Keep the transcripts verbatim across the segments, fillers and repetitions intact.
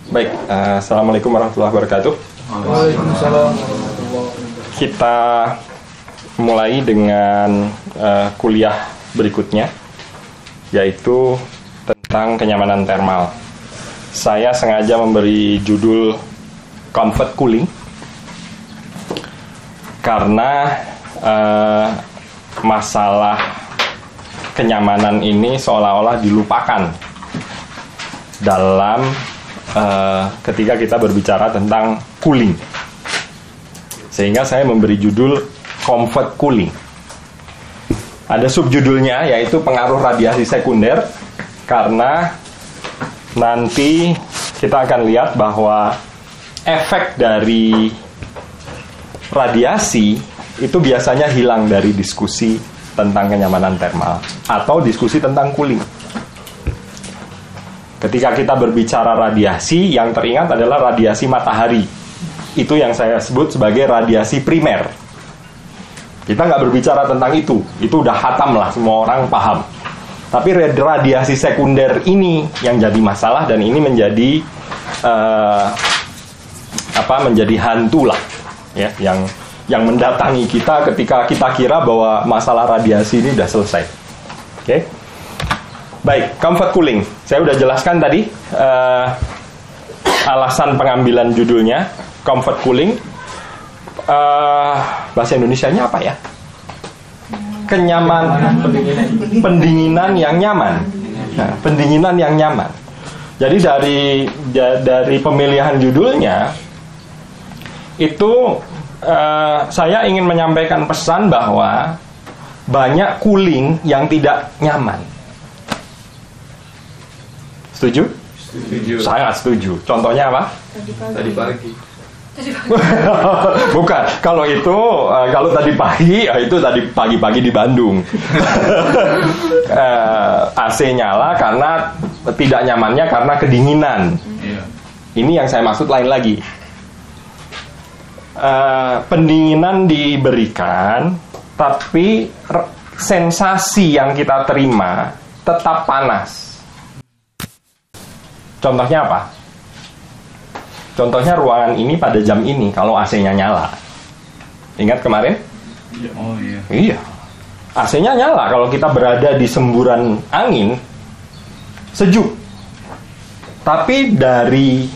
Baik, uh, Assalamualaikum warahmatullahi wabarakatuh. Waalaikumsalam. Kita mulai dengan uh, kuliah berikutnya, yaitu tentang kenyamanan termal. Saya sengaja memberi judul Comfort Cooling karena uh, masalah kenyamanan ini seolah-olah dilupakan dalam uh, ketika kita berbicara tentang cooling. Sehingga saya memberi judul Comfort Cooling. Ada subjudulnya, yaitu pengaruh radiasi sekunder, karena nanti kita akan lihat bahwa efek dari radiasi itu biasanya hilang dari diskusi tentang kenyamanan termal atau diskusi tentang cooling. Ketika kita berbicara radiasi, yang teringat adalah radiasi matahari. Itu yang saya sebut sebagai radiasi primer. Kita nggak berbicara tentang itu. Itu udah khatam lah, semua orang paham. Tapi radiasi sekunder ini yang jadi masalah, dan ini menjadi uh, apa? Menjadi hantu lah, ya, yang yang mendatangi kita ketika kita kira bahwa masalah radiasi ini udah selesai. Oke? Okay? Baik, comfort cooling. Saya udah jelaskan tadi uh, alasan pengambilan judulnya comfort cooling. Uh, bahasa Indonesianya apa ya? Kenyaman, pendinginan, pendinginan yang nyaman. Nah, pendinginan yang nyaman. Jadi dari ja, dari pemilihan judulnya itu uh, saya ingin menyampaikan pesan bahwa banyak cooling yang tidak nyaman. Setuju? Setuju. Saya setuju. Contohnya apa? Tadi pagi. Bukan. Kalau itu, uh, kalau tadi pagi, ya itu tadi pagi-pagi di Bandung. uh, A C nyala karena tidak nyamannya karena kedinginan. Iya. Ini yang saya maksud lain lagi. Uh, pendinginan diberikan, tapi r- sensasi yang kita terima tetap panas. Contohnya apa? Contohnya ruangan ini pada jam ini kalau A C-nya nyala. Ingat kemarin? Oh iya. Iya. A C-nya nyala kalau kita berada di semburan angin, sejuk. Tapi dari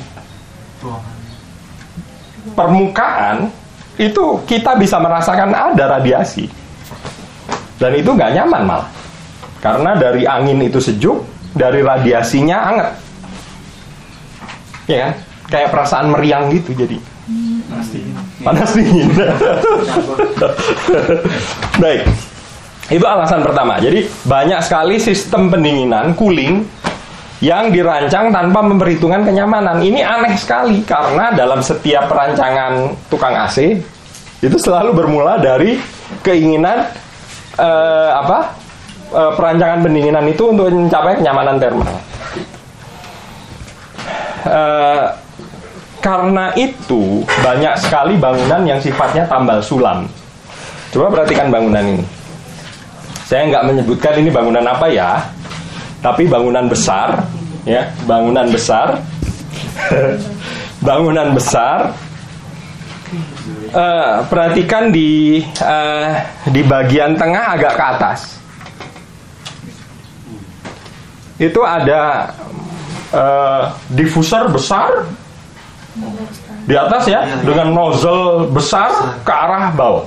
permukaan itu kita bisa merasakan ada radiasi. Dan itu nggak nyaman malah. Karena dari angin itu sejuk, dari radiasinya hangat. Ya kan? Kayak perasaan meriang gitu jadi. Panas dingin. Panas dingin. Baik. Itu alasan pertama. Jadi banyak sekali sistem pendinginan, cooling, yang dirancang tanpa memperhitungkan kenyamanan. Ini aneh sekali karena dalam setiap perancangan tukang A C itu selalu bermula dari keinginan eh, apa? Eh, perancangan pendinginan itu untuk mencapai kenyamanan termal. Uh, karena itu banyak sekali bangunan yang sifatnya tambal sulam. Coba perhatikan bangunan ini. Saya nggak menyebutkan ini bangunan apa ya, tapi bangunan besar, ya, bangunan besar, bangunan besar. Uh, perhatikan di uh, di bagian tengah agak ke atas. Itu ada Uh, diffuser besar di atas ya, dengan nozzle besar ke arah bawah.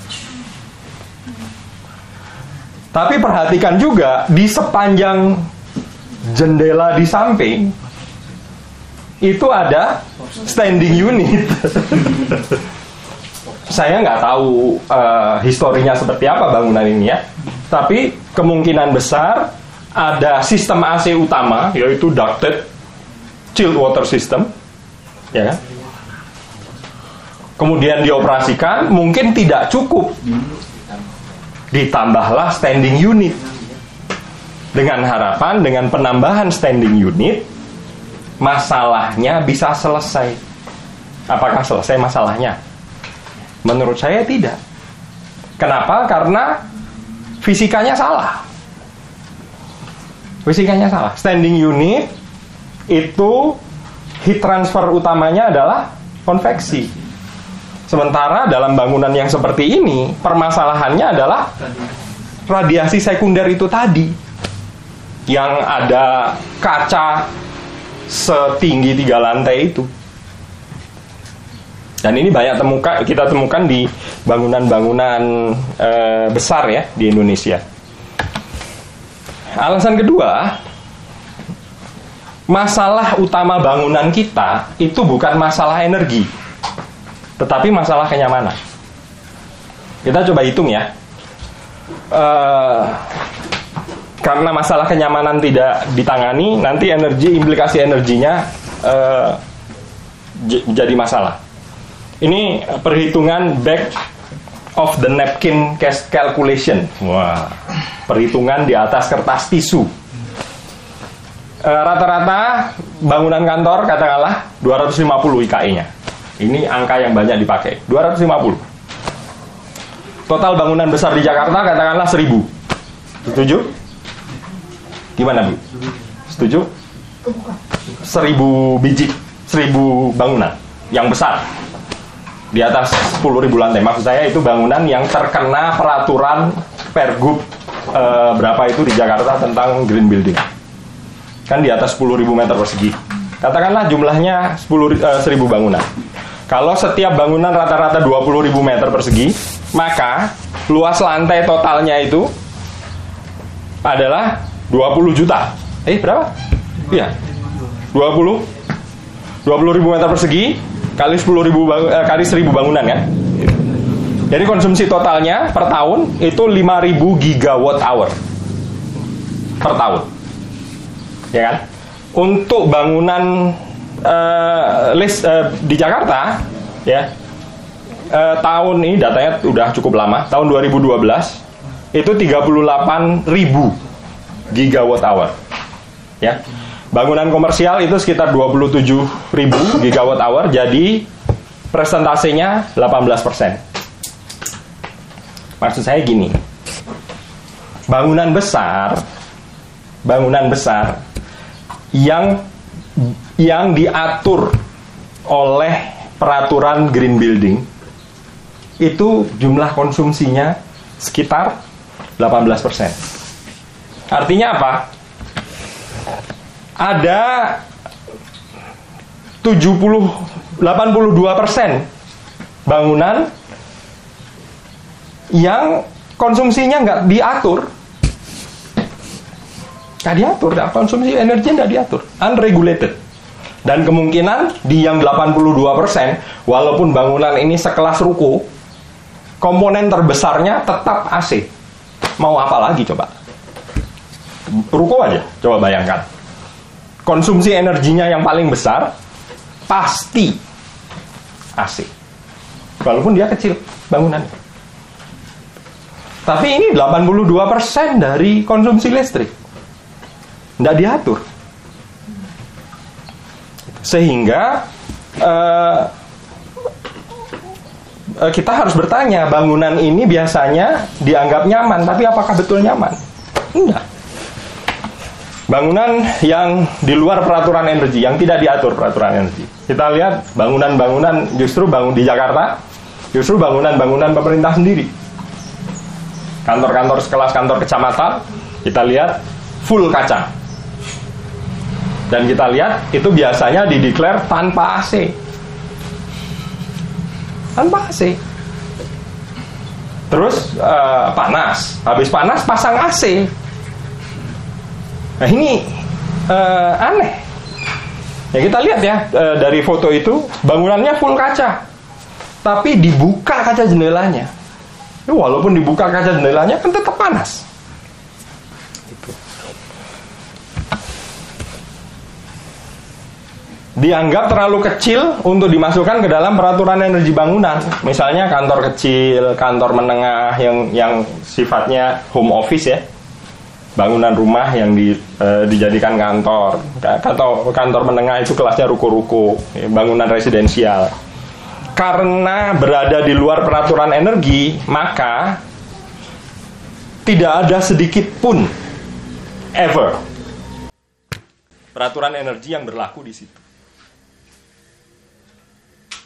Tapi perhatikan juga di sepanjang jendela di samping itu ada standing unit. Saya nggak tahu uh, historinya seperti apa bangunan ini ya, tapi kemungkinan besar ada sistem A C utama, yaitu ducted chilled water system, ya kan? Kemudian dioperasikan, mungkin tidak cukup, ditambahlah standing unit, dengan harapan dengan penambahan standing unit masalahnya bisa selesai. Apakah selesai masalahnya? Menurut saya tidak. Kenapa? Karena fisikanya salah. Fisikanya salah. Standing unit itu heat transfer utamanya adalah konveksi. Sementara dalam bangunan yang seperti ini, permasalahannya adalah radiasi sekunder itu tadi, yang ada kaca setinggi tiga lantai itu. Dan ini banyak temukan, kita temukan di bangunan-bangunan e, besar ya di Indonesia. Alasan kedua, masalah utama bangunan kita itu bukan masalah energi, tetapi masalah kenyamanan. Kita coba hitung ya. E, karena masalah kenyamanan tidak ditangani, nanti energi, implikasi energinya e, j- jadi masalah. Ini perhitungan back of the napkin calculation. Wah, perhitungan di atas kertas tisu. E, rata-rata bangunan kantor katakanlah dua ratus lima puluh I K E-nya. Ini angka yang banyak dipakai, dua ratus lima puluh. Total bangunan besar di Jakarta katakanlah seribu. Setuju? Gimana, Bu? Setuju? seribu biji, seribu bangunan yang besar. Di atas sepuluh ribu lantai. Maksud saya itu bangunan yang terkena peraturan Pergub e, berapa itu di Jakarta tentang green building. Kan di atas sepuluh ribu meter persegi. Katakanlah jumlahnya sepuluh, e, seribu bangunan. Kalau setiap bangunan rata-rata dua puluh ribu meter persegi, maka luas lantai totalnya itu adalah dua puluh juta. Eh berapa? Iya. dua puluh ribu meter persegi kali sepuluh ribu eh, kali seribu bangunan kan. Jadi konsumsi totalnya per tahun itu lima ribu gigawatt hour per tahun. Ya kan? Untuk bangunan uh, list uh, di Jakarta ya. Uh, tahun ini datanya udah cukup lama, tahun dua ribu dua belas itu tiga puluh delapan ribu gigawatt hour. Ya. Bangunan komersial itu sekitar dua puluh tujuh ribu gigawatt hour, jadi presentasenya delapan belas persen. Maksud saya gini, bangunan besar, bangunan besar yang yang diatur oleh peraturan green building itu jumlah konsumsinya sekitar delapan belas persen. Artinya apa? Ada tujuh puluh, delapan puluh dua persen bangunan yang konsumsinya nggak diatur. Nggak diatur, konsumsi energi nggak diatur, unregulated. Dan kemungkinan di yang delapan puluh dua persen, walaupun bangunan ini sekelas ruko, komponen terbesarnya tetap A C. Mau apa lagi coba? Ruko aja, coba bayangkan. Konsumsi energinya yang paling besar pasti A C. Walaupun dia kecil bangunannya. Tapi ini delapan puluh dua persen dari konsumsi listrik. Nggak diatur. Sehingga uh, kita harus bertanya, bangunan ini biasanya dianggap nyaman, tapi apakah betul nyaman? Enggak. Bangunan yang di luar peraturan energi, yang tidak diatur peraturan energi. Kita lihat bangunan-bangunan justru bangun di Jakarta, justru bangunan-bangunan pemerintah sendiri. Kantor-kantor sekelas kantor kecamatan, kita lihat full kaca. Dan kita lihat itu biasanya dideklar tanpa A C. Tanpa A C. Terus uh, panas, habis panas pasang A C. Nah ini uh, aneh. Ya kita lihat ya uh, dari foto itu bangunannya full kaca, tapi dibuka kaca jendelanya. Ya, walaupun dibuka kaca jendelanya kan tetap panas. Gitu. Dianggap terlalu kecil untuk dimasukkan ke dalam peraturan energi bangunan. Misalnya kantor kecil, kantor menengah yang yang sifatnya home office ya. Bangunan rumah yang di, e, dijadikan kantor, atau kantor menengah itu kelasnya ruko-ruko, bangunan residensial. Karena berada di luar peraturan energi, maka tidak ada sedikit pun ever peraturan energi yang berlaku di situ.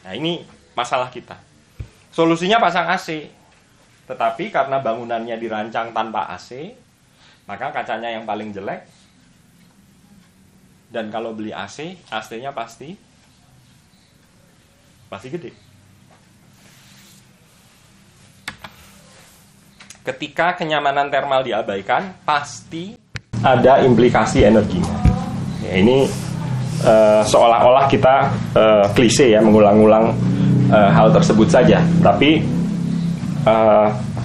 Nah, ini masalah kita. Solusinya pasang A C. Tetapi karena bangunannya dirancang tanpa A C, maka kacanya yang paling jelek. Dan kalau beli A C, A C-nya pasti pasti gede. Ketika kenyamanan termal diabaikan, pasti ada implikasi energinya. Ya, ini uh, seolah-olah kita uh, klise ya, mengulang-ulang uh, hal tersebut saja. Tapi uh,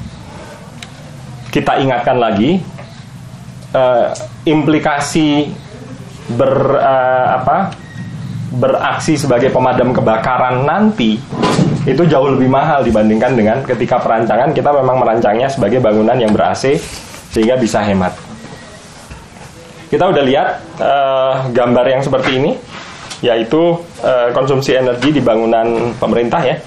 kita ingatkan lagi, uh, implikasi ber uh, apa beraksi sebagai pemadam kebakaran nanti itu jauh lebih mahal dibandingkan dengan ketika perancangan kita memang merancangnya sebagai bangunan yang ber-A C sehingga bisa hemat. Kita udah lihat uh, gambar yang seperti ini, yaitu uh, konsumsi energi di bangunan pemerintah ya.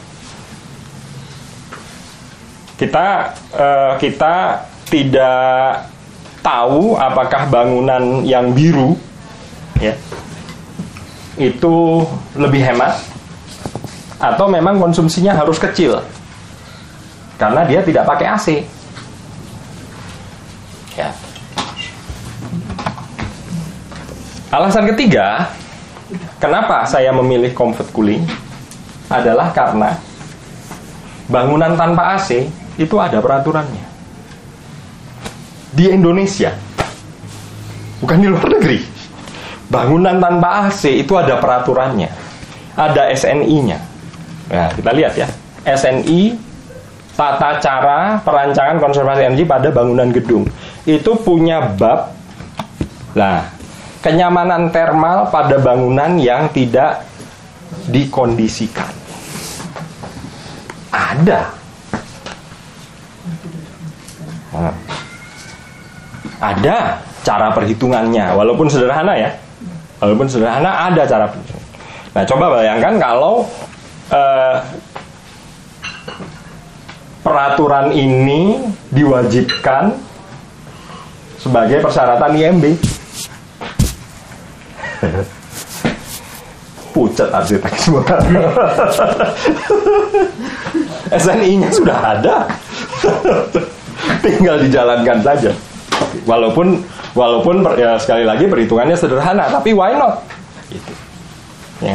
Kita uh, kita tidak tahu apakah bangunan yang biru ya itu lebih hemat atau memang konsumsinya harus kecil karena dia tidak pakai A C ya. Alasan ketiga kenapa saya memilih comfort cooling adalah karena bangunan tanpa A C itu ada peraturannya di Indonesia, bukan di luar negeri. Bangunan tanpa A C itu ada peraturannya, ada S N I-nya. Nah, kita lihat ya, S N I, tata cara perancangan konservasi energi pada bangunan gedung, itu punya bab. Nah, kenyamanan termal pada bangunan yang tidak dikondisikan. Ada. Nah, ada cara perhitungannya, walaupun sederhana ya. Walaupun sederhana, ada cara perhitungan. Nah, coba bayangkan kalau eh, peraturan ini diwajibkan sebagai persyaratan I M B. Pucat arsitek semua. S N I-nya sudah ada. Tinggal dijalankan saja. Walaupun walaupun ya, sekali lagi perhitungannya sederhana, tapi why not? Gitu. Ya.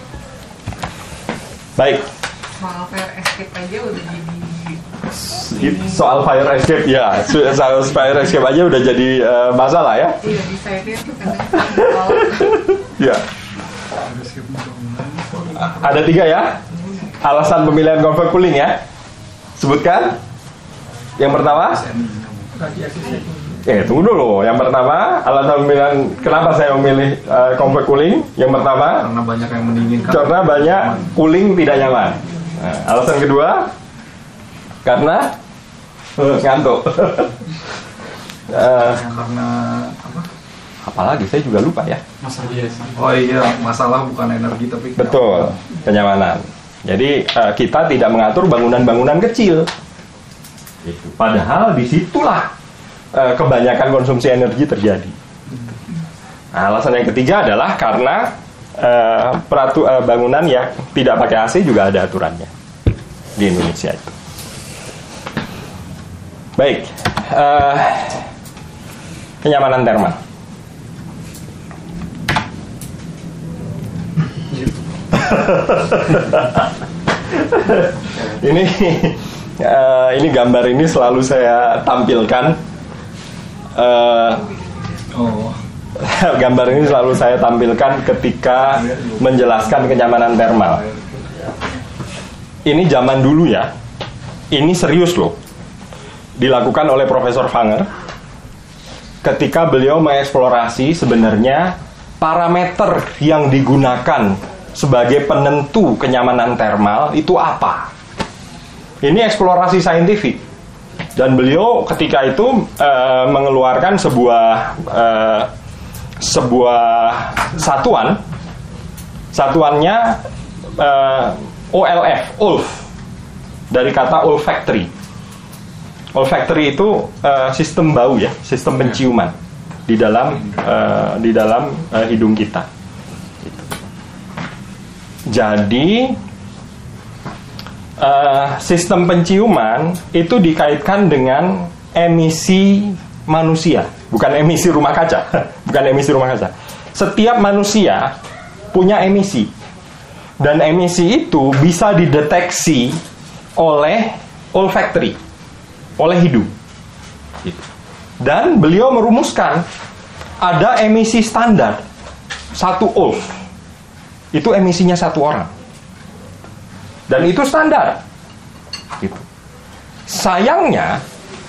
Baik. Soal fire escape aja udah jadi soal fire escape ya, soal fire escape aja udah jadi uh, masalah ya. Iya, desainnya tuh kadang Ya. Ada tiga ya alasan pemilihan comfort cooling ya. Sebutkan. Yang pertama. Eh, tunggu dulu. Yang pertama, alasan pemilihan kenapa saya memilih uh, comfort cooling? Yang pertama, karena banyak yang menginginkan. Karena banyak cooling tidak nyaman. Nah, alasan kedua, karena uh, ngantuk. uh, Karena apa? Apalagi saya juga lupa ya. Masalah iya sih. Oh iya, masalah bukan energi tapi Betul, kenyamanan. Jadi uh, kita tidak mengatur bangunan-bangunan kecil. Padahal disitulah uh, kebanyakan konsumsi energi terjadi. Nah, alasan yang ketiga adalah karena uh, peratu, uh, bangunan yang tidak pakai A C juga ada aturannya di Indonesia itu. Baik, uh, kenyamanan termal. ini uh, ini gambar ini selalu saya tampilkan. Uh, oh. Gambar ini selalu saya tampilkan ketika menjelaskan kenyamanan termal. Ini zaman dulu ya. Ini serius loh. Dilakukan oleh Profesor Fanger ketika beliau mengeksplorasi sebenarnya parameter yang digunakan sebagai penentu kenyamanan termal itu apa. Ini eksplorasi saintifik. Dan beliau ketika itu uh, mengeluarkan sebuah uh, sebuah satuan. Satuannya uh, O L F, O L F, dari kata olfactory. Olfactory itu uh, sistem bau ya, sistem penciuman di dalam uh, di dalam uh, hidung kita. Jadi uh, sistem penciuman itu dikaitkan dengan emisi manusia, bukan emisi rumah kaca, bukan emisi rumah kaca. Setiap manusia punya emisi, dan emisi itu bisa dideteksi oleh olfactory, oleh hidung. Dan beliau merumuskan ada emisi standar satu olf, itu emisinya satu orang, dan itu standar. Gitu. Sayangnya,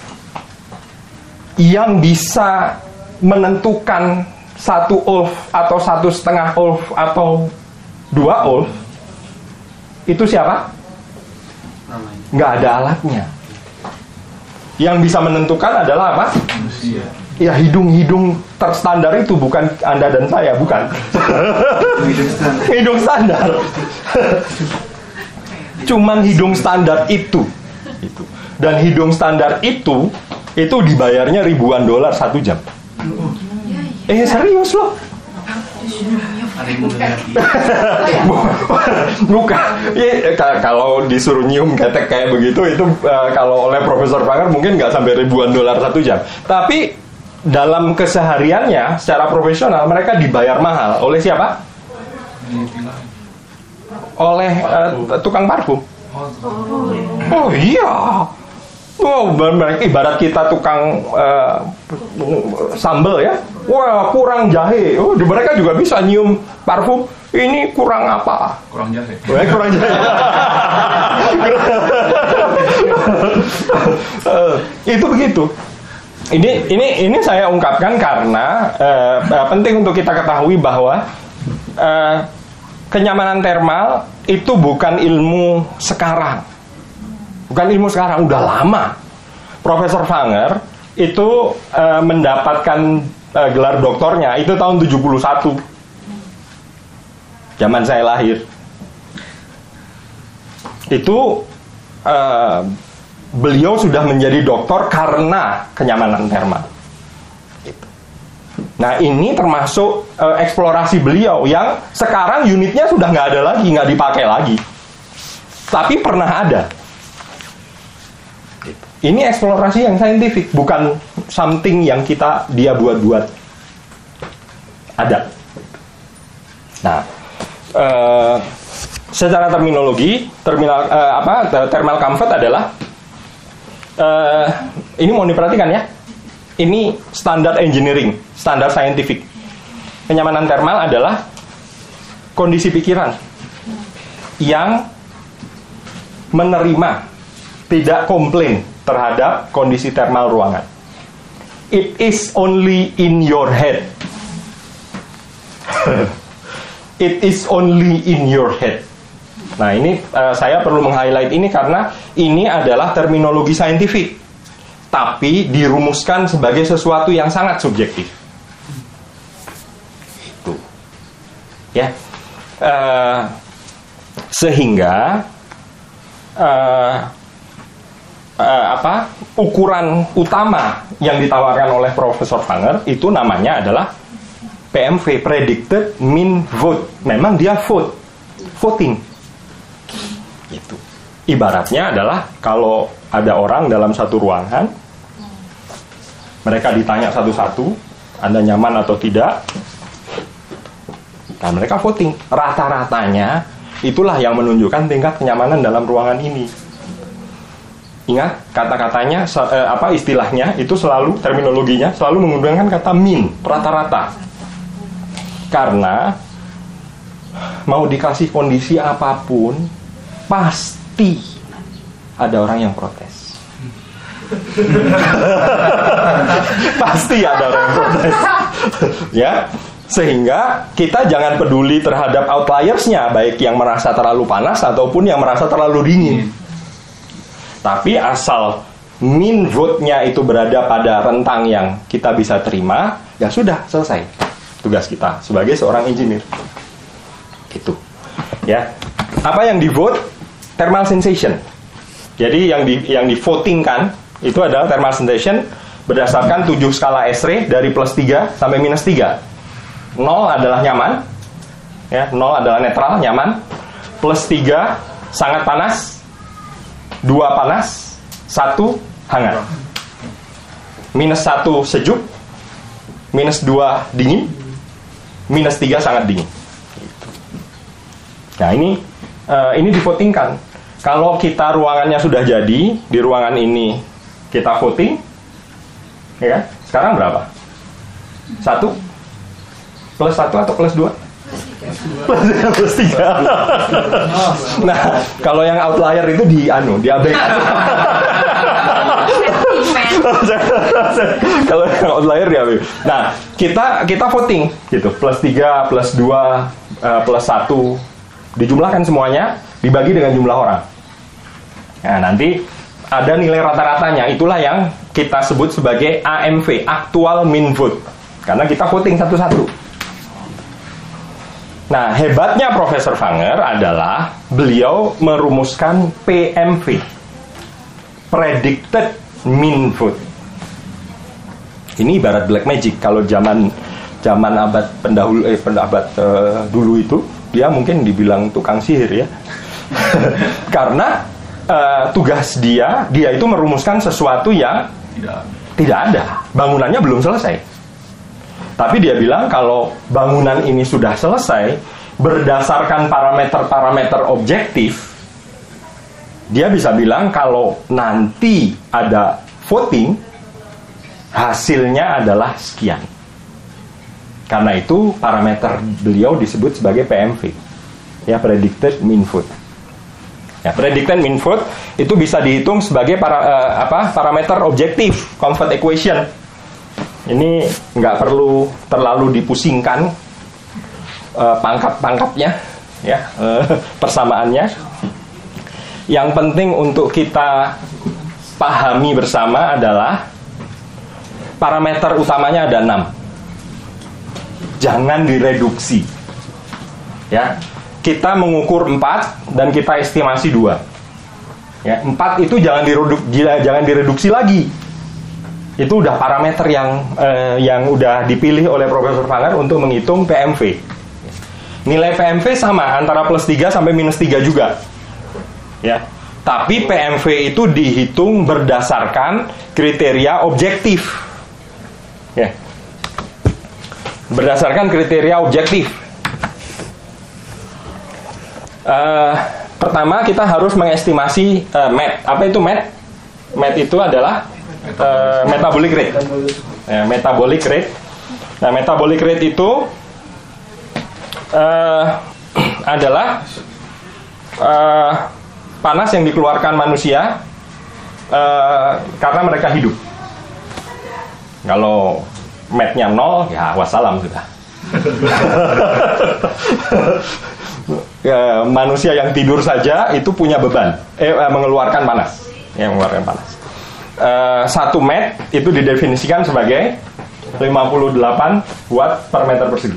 yang bisa menentukan satu olf atau satu setengah olf atau dua olf itu siapa? Nggak ada alatnya. Yang bisa menentukan adalah apa? Manusia. Ya, hidung-hidung terstandar itu, bukan Anda dan saya, bukan. Hidung standar. Cuman hidung standar itu. Itu. Dan hidung standar itu itu dibayarnya ribuan dolar satu jam. Eh serius loh. Bukan. Ya, kalau disuruh nyium ketek kayak begitu, itu uh, kalau oleh Profesor Fanger mungkin nggak sampai ribuan dolar satu jam. Tapi dalam kesehariannya secara profesional mereka dibayar mahal. Oleh siapa? Oleh uh, tukang parfum. Oh iya. Oh, ibarat kita tukang uh, sambal ya. Wah, kurang jahe. Oh, mereka juga bisa nyium parfum. Ini kurang apa? Kurang jahe. Wah, kurang jahe. uh, itu begitu. Ini ini ini saya ungkapkan karena uh, uh, penting untuk kita ketahui bahwa uh, kenyamanan termal itu bukan ilmu sekarang. Bukan ilmu sekarang, udah lama. Profesor Fanger itu uh, mendapatkan uh, gelar doktornya itu tahun tujuh puluh satu. Zaman saya lahir. Itu uh, beliau sudah menjadi doktor karena kenyamanan termal. Nah, ini termasuk uh, eksplorasi beliau yang sekarang unitnya sudah nggak ada lagi, nggak dipakai lagi. Tapi pernah ada. Ini eksplorasi yang saintifik, bukan something yang kita dia buat-buat. Ada. Nah, uh, secara terminologi, terminal uh, apa thermal comfort adalah uh, ini mau diperhatikan ya. Ini standar engineering, standar saintifik. Kenyamanan termal adalah kondisi pikiran yang menerima, tidak komplain terhadap kondisi termal ruangan. It is only in your head. It is only in your head. Nah, ini uh, saya perlu meng-highlight ini karena ini adalah terminologi saintifik, tapi dirumuskan sebagai sesuatu yang sangat subjektif. Itu, ya. Uh, sehingga uh, uh, apa ukuran utama yang ditawarkan oleh Profesor Fanger itu namanya adalah P M V, Predicted Mean Vote. Memang dia vote, voting. Gitu. Ibaratnya adalah kalau ada orang dalam satu ruangan, mereka ditanya satu-satu, Anda nyaman atau tidak, dan mereka voting. Rata-ratanya itulah yang menunjukkan tingkat kenyamanan dalam ruangan ini. Ingat, kata-katanya, eh, apa istilahnya, itu selalu, terminologinya, selalu menggunakan kata mean, rata-rata. Karena mau dikasih kondisi apapun, pasti ada orang yang protes. Pasti ada orang yang protes. Ya, sehingga kita jangan peduli terhadap outliersnya, baik yang merasa terlalu panas ataupun yang merasa terlalu dingin. Tapi asal mean vote-nya itu berada pada rentang yang kita bisa terima, ya sudah, selesai tugas kita sebagai seorang engineer. Itu. Ya. Apa yang di vote? Thermal sensation. Jadi yang di yang di votingkan itu adalah thermal sensation berdasarkan tujuh skala Esre dari plus tiga sampai minus tiga. nol adalah nyaman. Ya, nol adalah netral, nyaman. Plus tiga sangat panas. dua panas, satu hangat. Minus satu sejuk, minus dua dingin, minus tiga sangat dingin. Nah ini uh, ini divotingkan. Kalau kita ruangannya sudah jadi, di ruangan ini kita voting, ya kan? Sekarang berapa? Satu plus satu atau plus dua? Plus tiga. Nah, kalau yang outlier itu di anu, diabaikan. Kalau yang outlier diabaikan. Nah, kita kita voting gitu, plus tiga, plus dua, uh, plus satu, dijumlahkan semuanya, dibagi dengan jumlah orang. Nah, nanti ada nilai rata-ratanya, itulah yang kita sebut sebagai A M V, actual mean vote. Karena kita voting satu-satu. Nah, hebatnya Profesor Fanger adalah beliau merumuskan P M V, predicted mean vote. Ini ibarat black magic. Kalau zaman zaman abad pendahulu eh abad uh, dulu itu, dia mungkin dibilang tukang sihir ya. Karena uh, tugas dia, dia itu merumuskan sesuatu yang Tidak. tidak ada. Bangunannya belum selesai. Tapi dia bilang kalau bangunan ini sudah selesai, berdasarkan parameter-parameter objektif, dia bisa bilang kalau nanti ada voting, hasilnya adalah sekian. Karena itu parameter beliau disebut sebagai P M V, ya, predicted mean vote. Ya, predicted mean vote itu bisa dihitung sebagai para, uh, apa, parameter objektif, comfort equation. Ini nggak perlu terlalu dipusingkan uh, pangkat-pangkatnya, ya, uh, persamaannya. Yang penting untuk kita pahami bersama adalah parameter utamanya ada enam. Jangan direduksi. Ya, kita mengukur empat dan kita estimasi dua. Ya, empat itu jangan direduksi, jangan direduksi lagi. Itu udah parameter yang eh, yang udah dipilih oleh Profesor Fanger untuk menghitung P M V. Nilai P M V sama antara plus tiga sampai minus tiga juga. Ya. Tapi P M V itu dihitung berdasarkan kriteria objektif. Ya. Berdasarkan kriteria objektif. Uh, pertama kita harus mengestimasi uh, M A T. Apa itu M A T? M A T itu adalah Uh, metabolic rate. Ya, metabolic rate. Nah, metabolic rate itu uh, adalah uh, panas yang dikeluarkan manusia uh, karena mereka hidup. Kalau M A T-nya nol, ya wassalam sudah. Ya, manusia yang tidur saja itu punya beban, eh, mengeluarkan panas, yang mengeluarkan panas. Uh, satu M A T itu didefinisikan sebagai lima puluh delapan watt per meter persegi.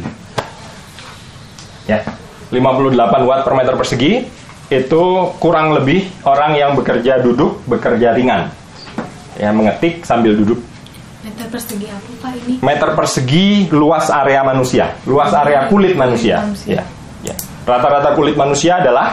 Ya, lima puluh delapan watt per meter persegi itu kurang lebih orang yang bekerja duduk, bekerja ringan. Ya, mengetik sambil duduk. Meter persegi apa Pak ini? Meter persegi luas area manusia, luas area kulit manusia. Ya, ya. Rata-rata kulit manusia adalah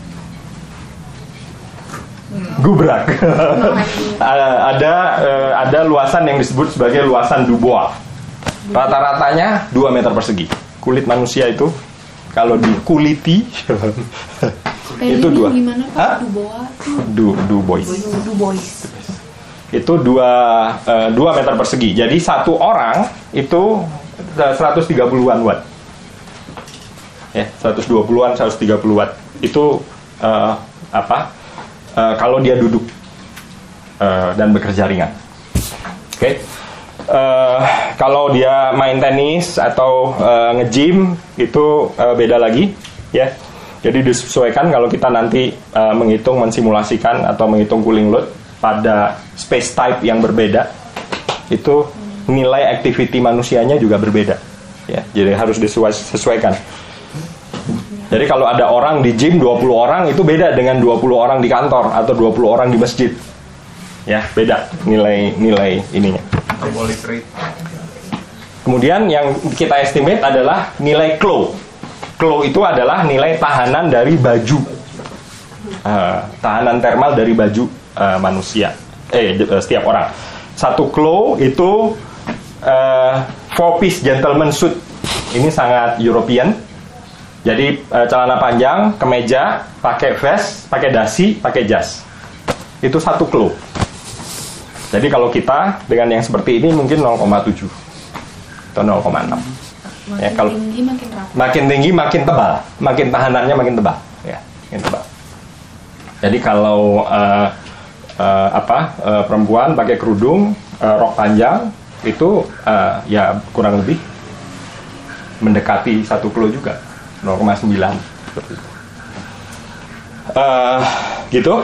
gubrak. ada uh, ada luasan yang disebut sebagai luasan Dubois. Rata-ratanya dua meter persegi. Kulit manusia itu kalau dikuliti itu dua. Gimana Pak? Dubois? Du Dubois. Dubois. Itu dua uh, dua meter persegi. Jadi satu orang itu seratus tiga puluhan watt. Ya, seratus dua puluhan, seratus tiga puluh watt. Itu uh, apa? Uh, kalau dia duduk uh, dan bekerja ringan. Oke. Okay. Uh, kalau dia main tenis atau uh, nge-gym itu uh, beda lagi, ya. Jadi disesuaikan kalau kita nanti uh, menghitung, mensimulasikan atau menghitung cooling load pada space type yang berbeda, itu nilai activity manusianya juga berbeda. Ya, jadi harus disesuaikan. Jadi kalau ada orang di gym dua puluh orang itu beda dengan dua puluh orang di kantor atau dua puluh orang di masjid. Ya, beda nilai-nilai ininya. Metabolic rate. Kemudian yang kita estimate adalah nilai Clow. Clow itu adalah nilai tahanan dari baju. uh, tahanan thermal dari baju uh, manusia, eh setiap orang. Satu klo itu uh, four piece gentleman suit. Ini sangat European. Jadi uh, celana panjang, kemeja, pakai vest, pakai dasi, pakai jas. Itu satu klo. Jadi kalau kita dengan yang seperti ini mungkin nol koma tujuh atau nol koma enam. Makin Ya, kalau tinggi makin rapat. makin tinggi makin tebal, makin tahanannya makin tebal, ya, makin tebal. Jadi kalau uh, uh, apa uh, perempuan pakai kerudung, uh, rok panjang itu uh, ya kurang lebih mendekati satu kilo juga, nol koma sembilan seperti itu. Uh, gitu.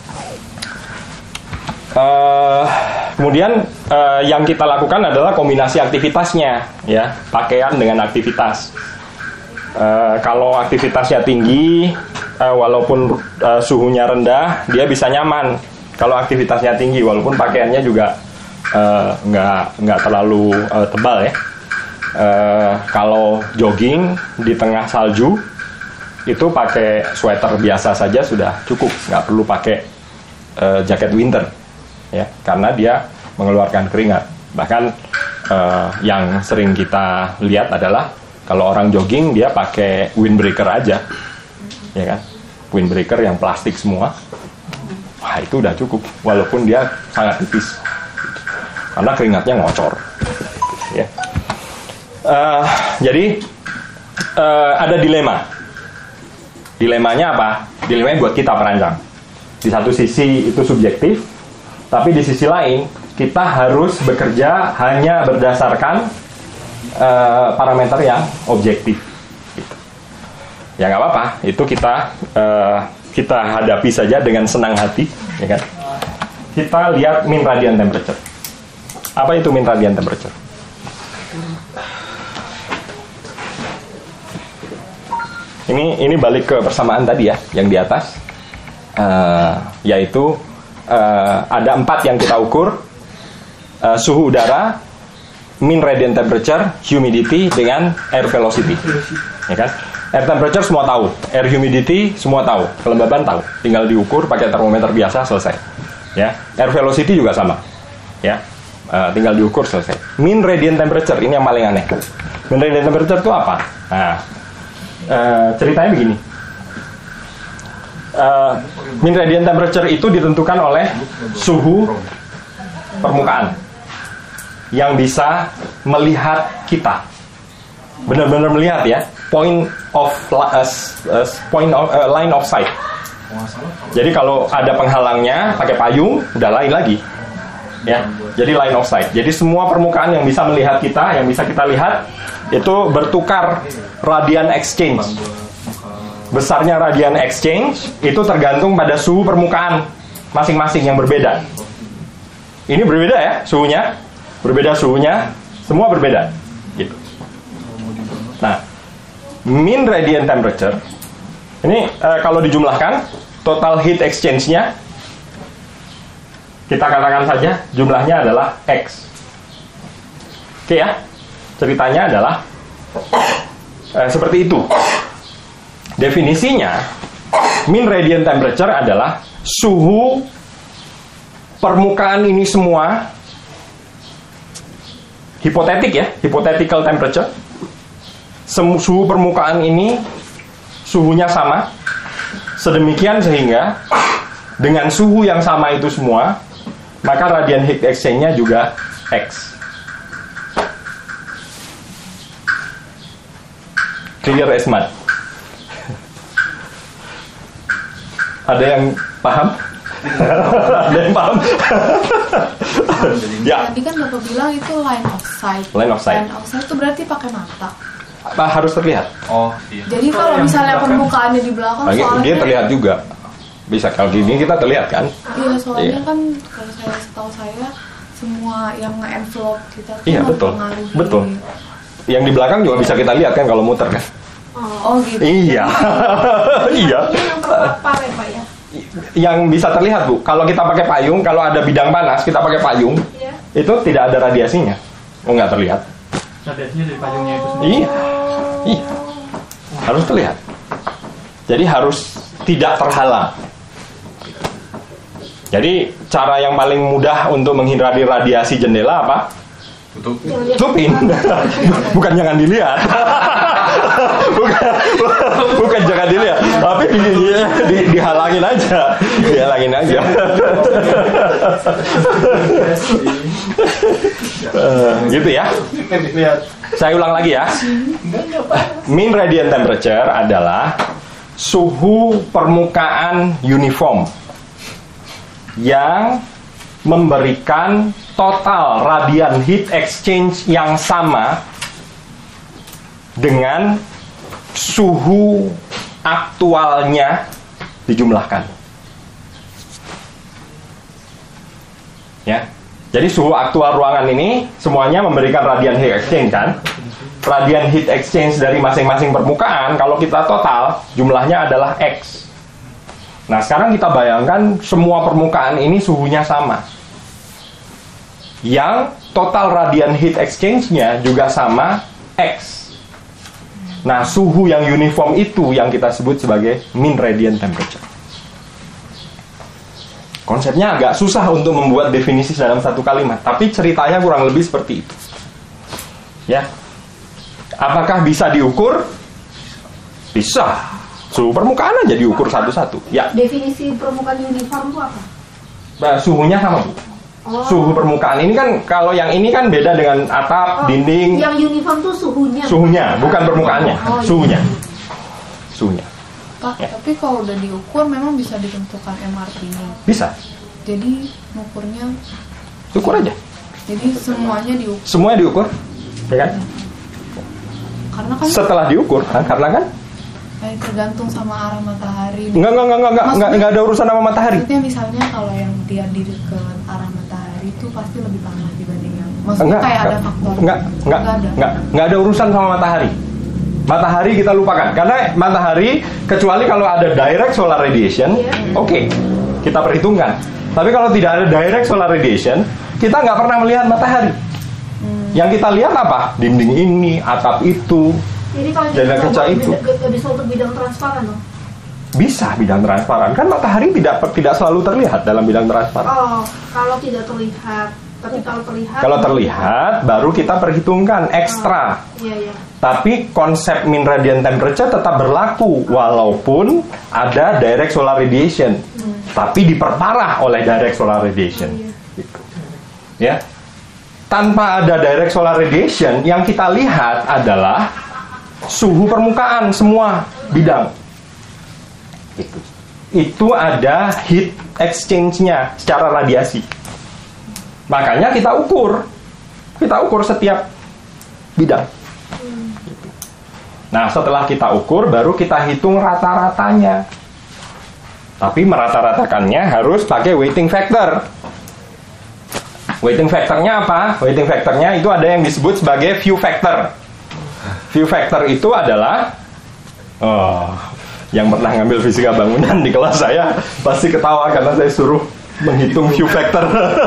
Uh, kemudian uh, yang kita lakukan adalah kombinasi aktivitasnya, ya, pakaian dengan aktivitas. Uh, kalau aktivitasnya tinggi, uh, walaupun uh, suhunya rendah, dia bisa nyaman. Kalau aktivitasnya tinggi, walaupun pakaiannya juga uh, nggak nggak terlalu uh, tebal, ya. Uh, kalau jogging di tengah salju, itu pakai sweater biasa saja sudah cukup, nggak perlu pakai uh, jaket winter. Ya, karena dia mengeluarkan keringat. Bahkan eh, yang sering kita lihat adalah kalau orang jogging dia pakai windbreaker aja, ya kan? Windbreaker yang plastik semua. Wah, itu udah cukup, walaupun dia sangat tipis, karena keringatnya ngocor. Ya. Uh, jadi uh, ada dilema. Dilemanya apa? Dilemanya buat kita perancang. Di satu sisi itu subjektif. Tapi di sisi lain, kita harus bekerja hanya berdasarkan uh, parameter yang objektif. Gitu. Ya nggak apa-apa, itu kita uh, kita hadapi saja dengan senang hati, ya kan? Kita lihat mean radiant temperature. Apa itu mean radiant temperature? Ini ini balik ke persamaan tadi ya, yang di atas, uh, yaitu Uh, ada empat yang kita ukur, uh, suhu udara, mean radiant temperature, humidity, dengan air velocity, ya kan? Air temperature semua tahu, air humidity semua tahu, kelembaban tahu, tinggal diukur pakai termometer biasa selesai, ya. Air velocity juga sama, ya, uh, tinggal diukur selesai. Mean radiant temperature ini yang paling aneh. Mean radiant temperature itu apa? Nah, uh, ceritanya begini. Uh, mean radiant temperature itu ditentukan oleh suhu permukaan yang bisa melihat kita, benar-benar melihat, ya, point of uh, uh, point of uh, line of sight. Jadi kalau ada penghalangnya pakai payung udah lain lagi, ya. Jadi line of sight. Jadi semua permukaan yang bisa melihat kita, yang bisa kita lihat itu bertukar radian exchange. Besarnya radian exchange itu tergantung pada suhu permukaan masing-masing yang berbeda. Ini berbeda ya suhunya, berbeda suhunya, semua berbeda. Gitu. Nah, mean radiant temperature ini eh, kalau dijumlahkan total heat exchange-nya, kita katakan saja jumlahnya adalah X. Oke ya, ceritanya adalah eh, seperti itu. Definisinya, mean radiant temperature adalah suhu permukaan ini semua, hipotetik ya, hypothetical temperature. Suhu permukaan ini suhunya sama, sedemikian sehingga dengan suhu yang sama itu semua, maka radiant heat exchange-nya juga X. Clear as mud. Ada yang paham? Ada yang paham? Ya. Tadi kan Bapak bilang itu line of sight. Line of sight. Line of sight itu berarti pakai mata. Apa harus terlihat? Oh, iya. Jadi kalau misalnya permukaannya di belakang, Lagi, soalnya dia terlihat juga. Bisa kalau gini kita terlihat kan? Iya, soalnya Iya. kan kalau saya setahu saya semua yang nge-envelope kita tuh Iya, betul. mempengaruhi. Betul. Yang di belakang juga bisa kita lihat kan kalau muter kan? Oh gitu. Iya. Iya. Ini yang terpapar ya Pak ya? Yang bisa terlihat Bu, kalau kita pakai payung, kalau ada bidang panas, kita pakai payung, Iya. itu tidak ada radiasinya. Oh, nggak terlihat. Radiasinya dari payungnya itu sendiri. Iya. Iya. Harus terlihat. Jadi harus tidak terhalang. Jadi cara yang paling mudah untuk menghindari radiasi jendela apa? Tutup. Tutupin. Bukan jangan dilihat. bukan, bukan jangan dilihat, tapi di, di, di, dihalangin aja, dihalangin aja. uh, gitu ya. Saya ulang lagi ya. Mean radiant temperature adalah suhu permukaan uniform yang memberikan total radiant heat exchange yang sama dengan suhu aktualnya dijumlahkan. Ya. Jadi suhu aktual ruangan ini semuanya memberikan radiant heat exchange kan? Radiant heat exchange dari masing-masing permukaan kalau kita total jumlahnya adalah X. Nah, sekarang kita bayangkan semua permukaan ini suhunya sama. Yang total radiant heat exchange-nya juga sama X. Nah, suhu yang uniform itu yang kita sebut sebagai mean radiant temperature. Konsepnya agak susah untuk membuat definisi dalam satu kalimat, tapi ceritanya kurang lebih seperti itu. Ya. Apakah bisa diukur? Bisa. Suhu permukaan aja diukur satu-satu. Ya. Definisi permukaan uniform itu apa? Nah, suhunya sama, Bu. Oh. Suhu permukaan ini kan, kalau yang ini kan beda dengan atap, oh, dinding. Yang uniform tuh suhunya. Suhunya, bukan permukaannya. Oh, suhunya. Suhunya. Pak, Ya. tapi kalau udah diukur memang bisa ditentukan M R T-nya. Bisa. Jadi ngukurnya Ukur aja. Jadi semuanya diukur. Semuanya diukur. Ya kan? Karena kan Setelah diukur, kan? Karena kan eh, tergantung sama arah matahari. Enggak, enggak, enggak, enggak, enggak, Maksudnya- enggak ada urusan sama matahari. Maksudnya misalnya kalau yang dia di dekat arah matahari itu pasti lebih panas dibanding yang. Maksudnya Enggak, kayak enggak, ada faktor. enggak, enggak, ada. enggak, enggak ada urusan sama matahari. Matahari kita lupakan, karena matahari kecuali kalau ada direct solar radiation, Iya. oke, kita perhitungkan. Tapi kalau tidak ada direct solar radiation, kita nggak pernah melihat matahari. Yang kita lihat apa? Dinding ini, atap itu. Jadi kalau Jendela kita kaca coba itu. bida- gak bisa untuk bidang transparan dong? Bisa bidang transparan, kan matahari tidak tidak selalu terlihat dalam bidang transparan. Oh, kalau tidak terlihat. Tapi kalau terlihat. Kalau terlihat, baru kita perhitungkan ekstra. Iya, iya. Tapi konsep mean radiant temperature tetap berlaku walaupun ada direct solar radiation, tapi diperparah oleh direct solar radiation. Gitu. Ya, tanpa ada direct solar radiation, yang kita lihat adalah suhu permukaan semua bidang. Itu, itu ada heat exchange-nya secara radiasi. Makanya kita ukur, kita ukur setiap bidang. Nah, setelah kita ukur, baru kita hitung rata-ratanya. Tapi merata-ratakannya harus pakai weighting factor. Weighting factornya apa? Weighting factornya itu ada yang disebut sebagai view factor. View factor itu adalah, oh, yang pernah ngambil fisika bangunan di kelas saya pasti ketawa karena saya suruh menghitung view factor.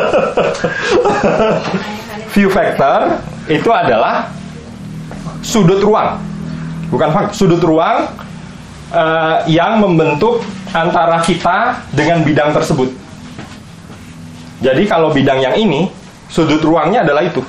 View factor itu adalah sudut ruang. Bukan fakt, sudut ruang uh, yang membentuk antara kita dengan bidang tersebut. Jadi kalau bidang yang ini, sudut ruangnya adalah itu.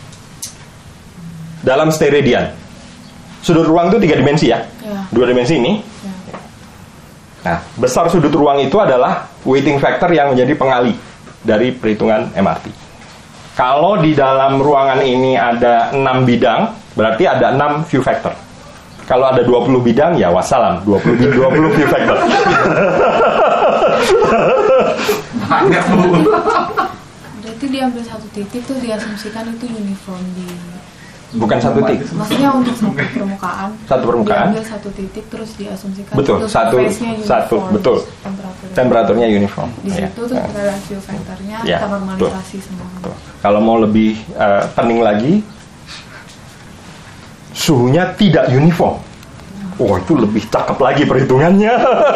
Dalam steredian. Sudut ruang itu tiga dimensi ya. Ya. Dua dimensi ini. Ya. Nah, besar sudut ruang itu adalah weighting factor yang menjadi pengali dari perhitungan M R T. Kalau di dalam ruangan ini ada enam bidang, berarti ada enam view factor. Kalau ada dua puluh bidang, ya wassalam, dua puluh dua puluh view factor. Banyak Bu. Berarti diambil satu titik tuh diasumsikan itu uniform di. Bukan satu titik. Maksudnya untuk satu permukaan. Satu permukaan. Diambil satu titik terus diasumsikan. Betul, itu satu surface-nya uniform, satu betul. Temperatur. Temperaturnya uniform. Di Ya. situ tuh kita lihat view factornya, Ya, kita normalisasi semua. Betul. Kalau mau lebih uh, pening lagi, suhunya tidak uniform. Oh, itu lebih cakep lagi perhitungannya.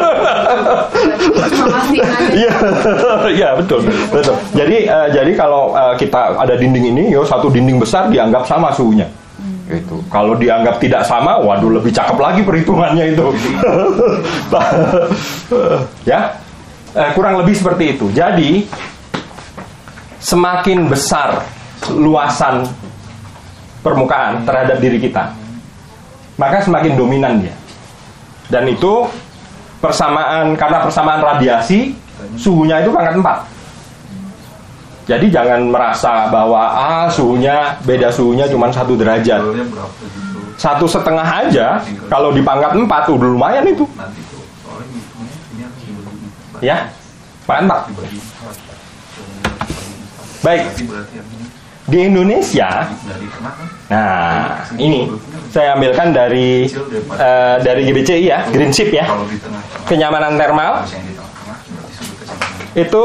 Cuma pastiin aja. Iya, iya betul, betul. Jadi, uh, jadi kalau uh, kita ada dinding ini, yo satu dinding besar dianggap sama suhunya. Gitu. Kalau dianggap tidak sama, waduh lebih cakep lagi perhitungannya itu. Ya. eh, kurang lebih seperti itu. Jadi semakin besar luasan permukaan terhadap diri kita, maka semakin dominan dia. Dan itu persamaan, karena persamaan radiasi, suhunya itu pangkat empat. Jadi jangan merasa bahwa ah suhunya beda, suhunya cuma satu derajat, Levelnya berapa gitu. satu setengah aja. Kalau di pangkat empat udah lumayan itu, Nanti tuh soalnya ngitungnya ini harus dibagi. ya pangkat empat. Dibagi empat. Baik, Berarti berarti yang ini di Indonesia, dari tengah kan? nah ini saya ambilkan dari eh, dari G B C I ya, Green Ship ya, Kalau di tengah-tengah, kenyamanan termal. harus yang di tengah-tengah berarti sebutnya sama. Itu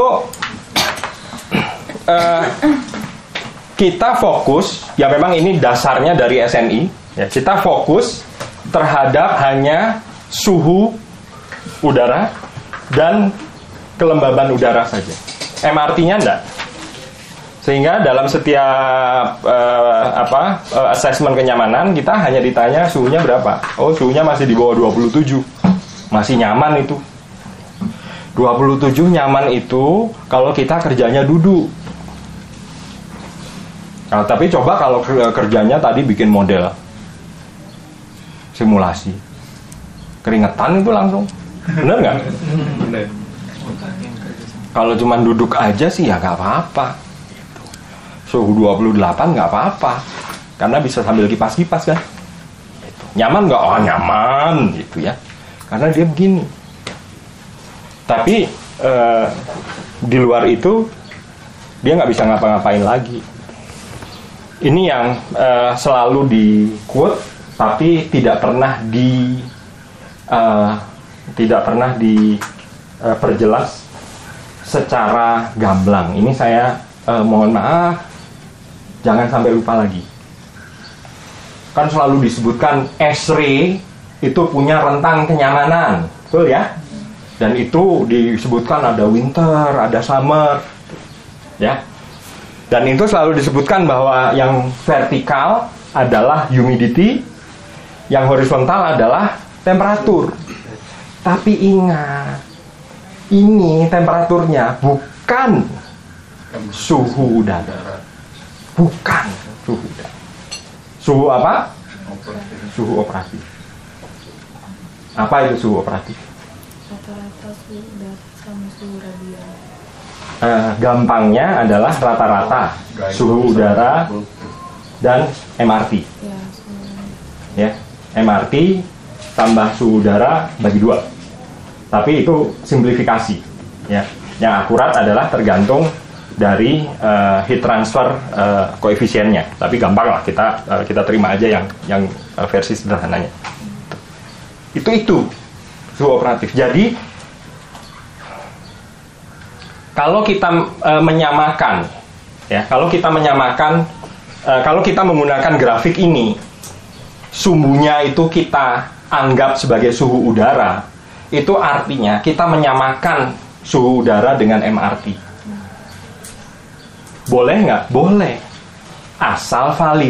eh, kita fokus, ya memang ini dasarnya dari S N I ya, kita fokus terhadap hanya suhu udara dan kelembaban udara saja, M R T-nya enggak. Sehingga dalam setiap uh, apa uh, assessment kenyamanan kita hanya ditanya suhunya berapa. Oh, suhunya masih di bawah dua puluh tujuh. Masih nyaman itu. dua puluh tujuh nyaman itu kalau kita kerjanya duduk. Nah, tapi coba kalau kerjanya tadi bikin model simulasi, keringetan itu langsung. Bener nggak? Bener. Kalau cuma duduk aja sih ya nggak apa-apa. Suhu dua puluh delapan nggak apa-apa, karena bisa sambil kipas-kipas kan. Nyaman nggak? Oh nyaman gitu ya, karena dia begini. Tapi eh, di luar itu dia nggak bisa ngapa-ngapain lagi. Ini yang eh, selalu di quote, tapi tidak pernah di eh, tidak pernah diperjelas secara gamblang. Ini saya eh, mohon maaf. Jangan sampai lupa lagi. Kan selalu disebutkan X-ray itu punya rentang kenyamanan, betul ya? Dan itu disebutkan ada winter, ada summer, ya. Dan itu selalu disebutkan bahwa yang vertikal adalah humidity, yang horizontal adalah temperatur. Tapi ingat, ini temperaturnya bukan suhu udara. Bukan suhu udara. Suhu apa? Suhu operatif. Apa itu suhu operatif? Rata-rata suhu udara sama suhu radial. Uh, gampangnya adalah rata-rata suhu udara dan M R T. Ya, suhu. Ya, M R T tambah suhu udara bagi dua. Tapi itu simplifikasi. Ya, yang akurat adalah tergantung dari uh, heat transfer uh, koefisiennya. Tapi gampang lah, kita uh, kita terima aja yang yang uh, versi sederhananya. Itu itu suhu operatif. Jadi kalau kita uh, menyamakan, ya, kalau kita menyamakan, uh, kalau kita menggunakan grafik ini, sumbunya itu kita anggap sebagai suhu udara, itu artinya kita menyamakan suhu udara dengan M R T. Boleh nggak? Boleh. Asal valid.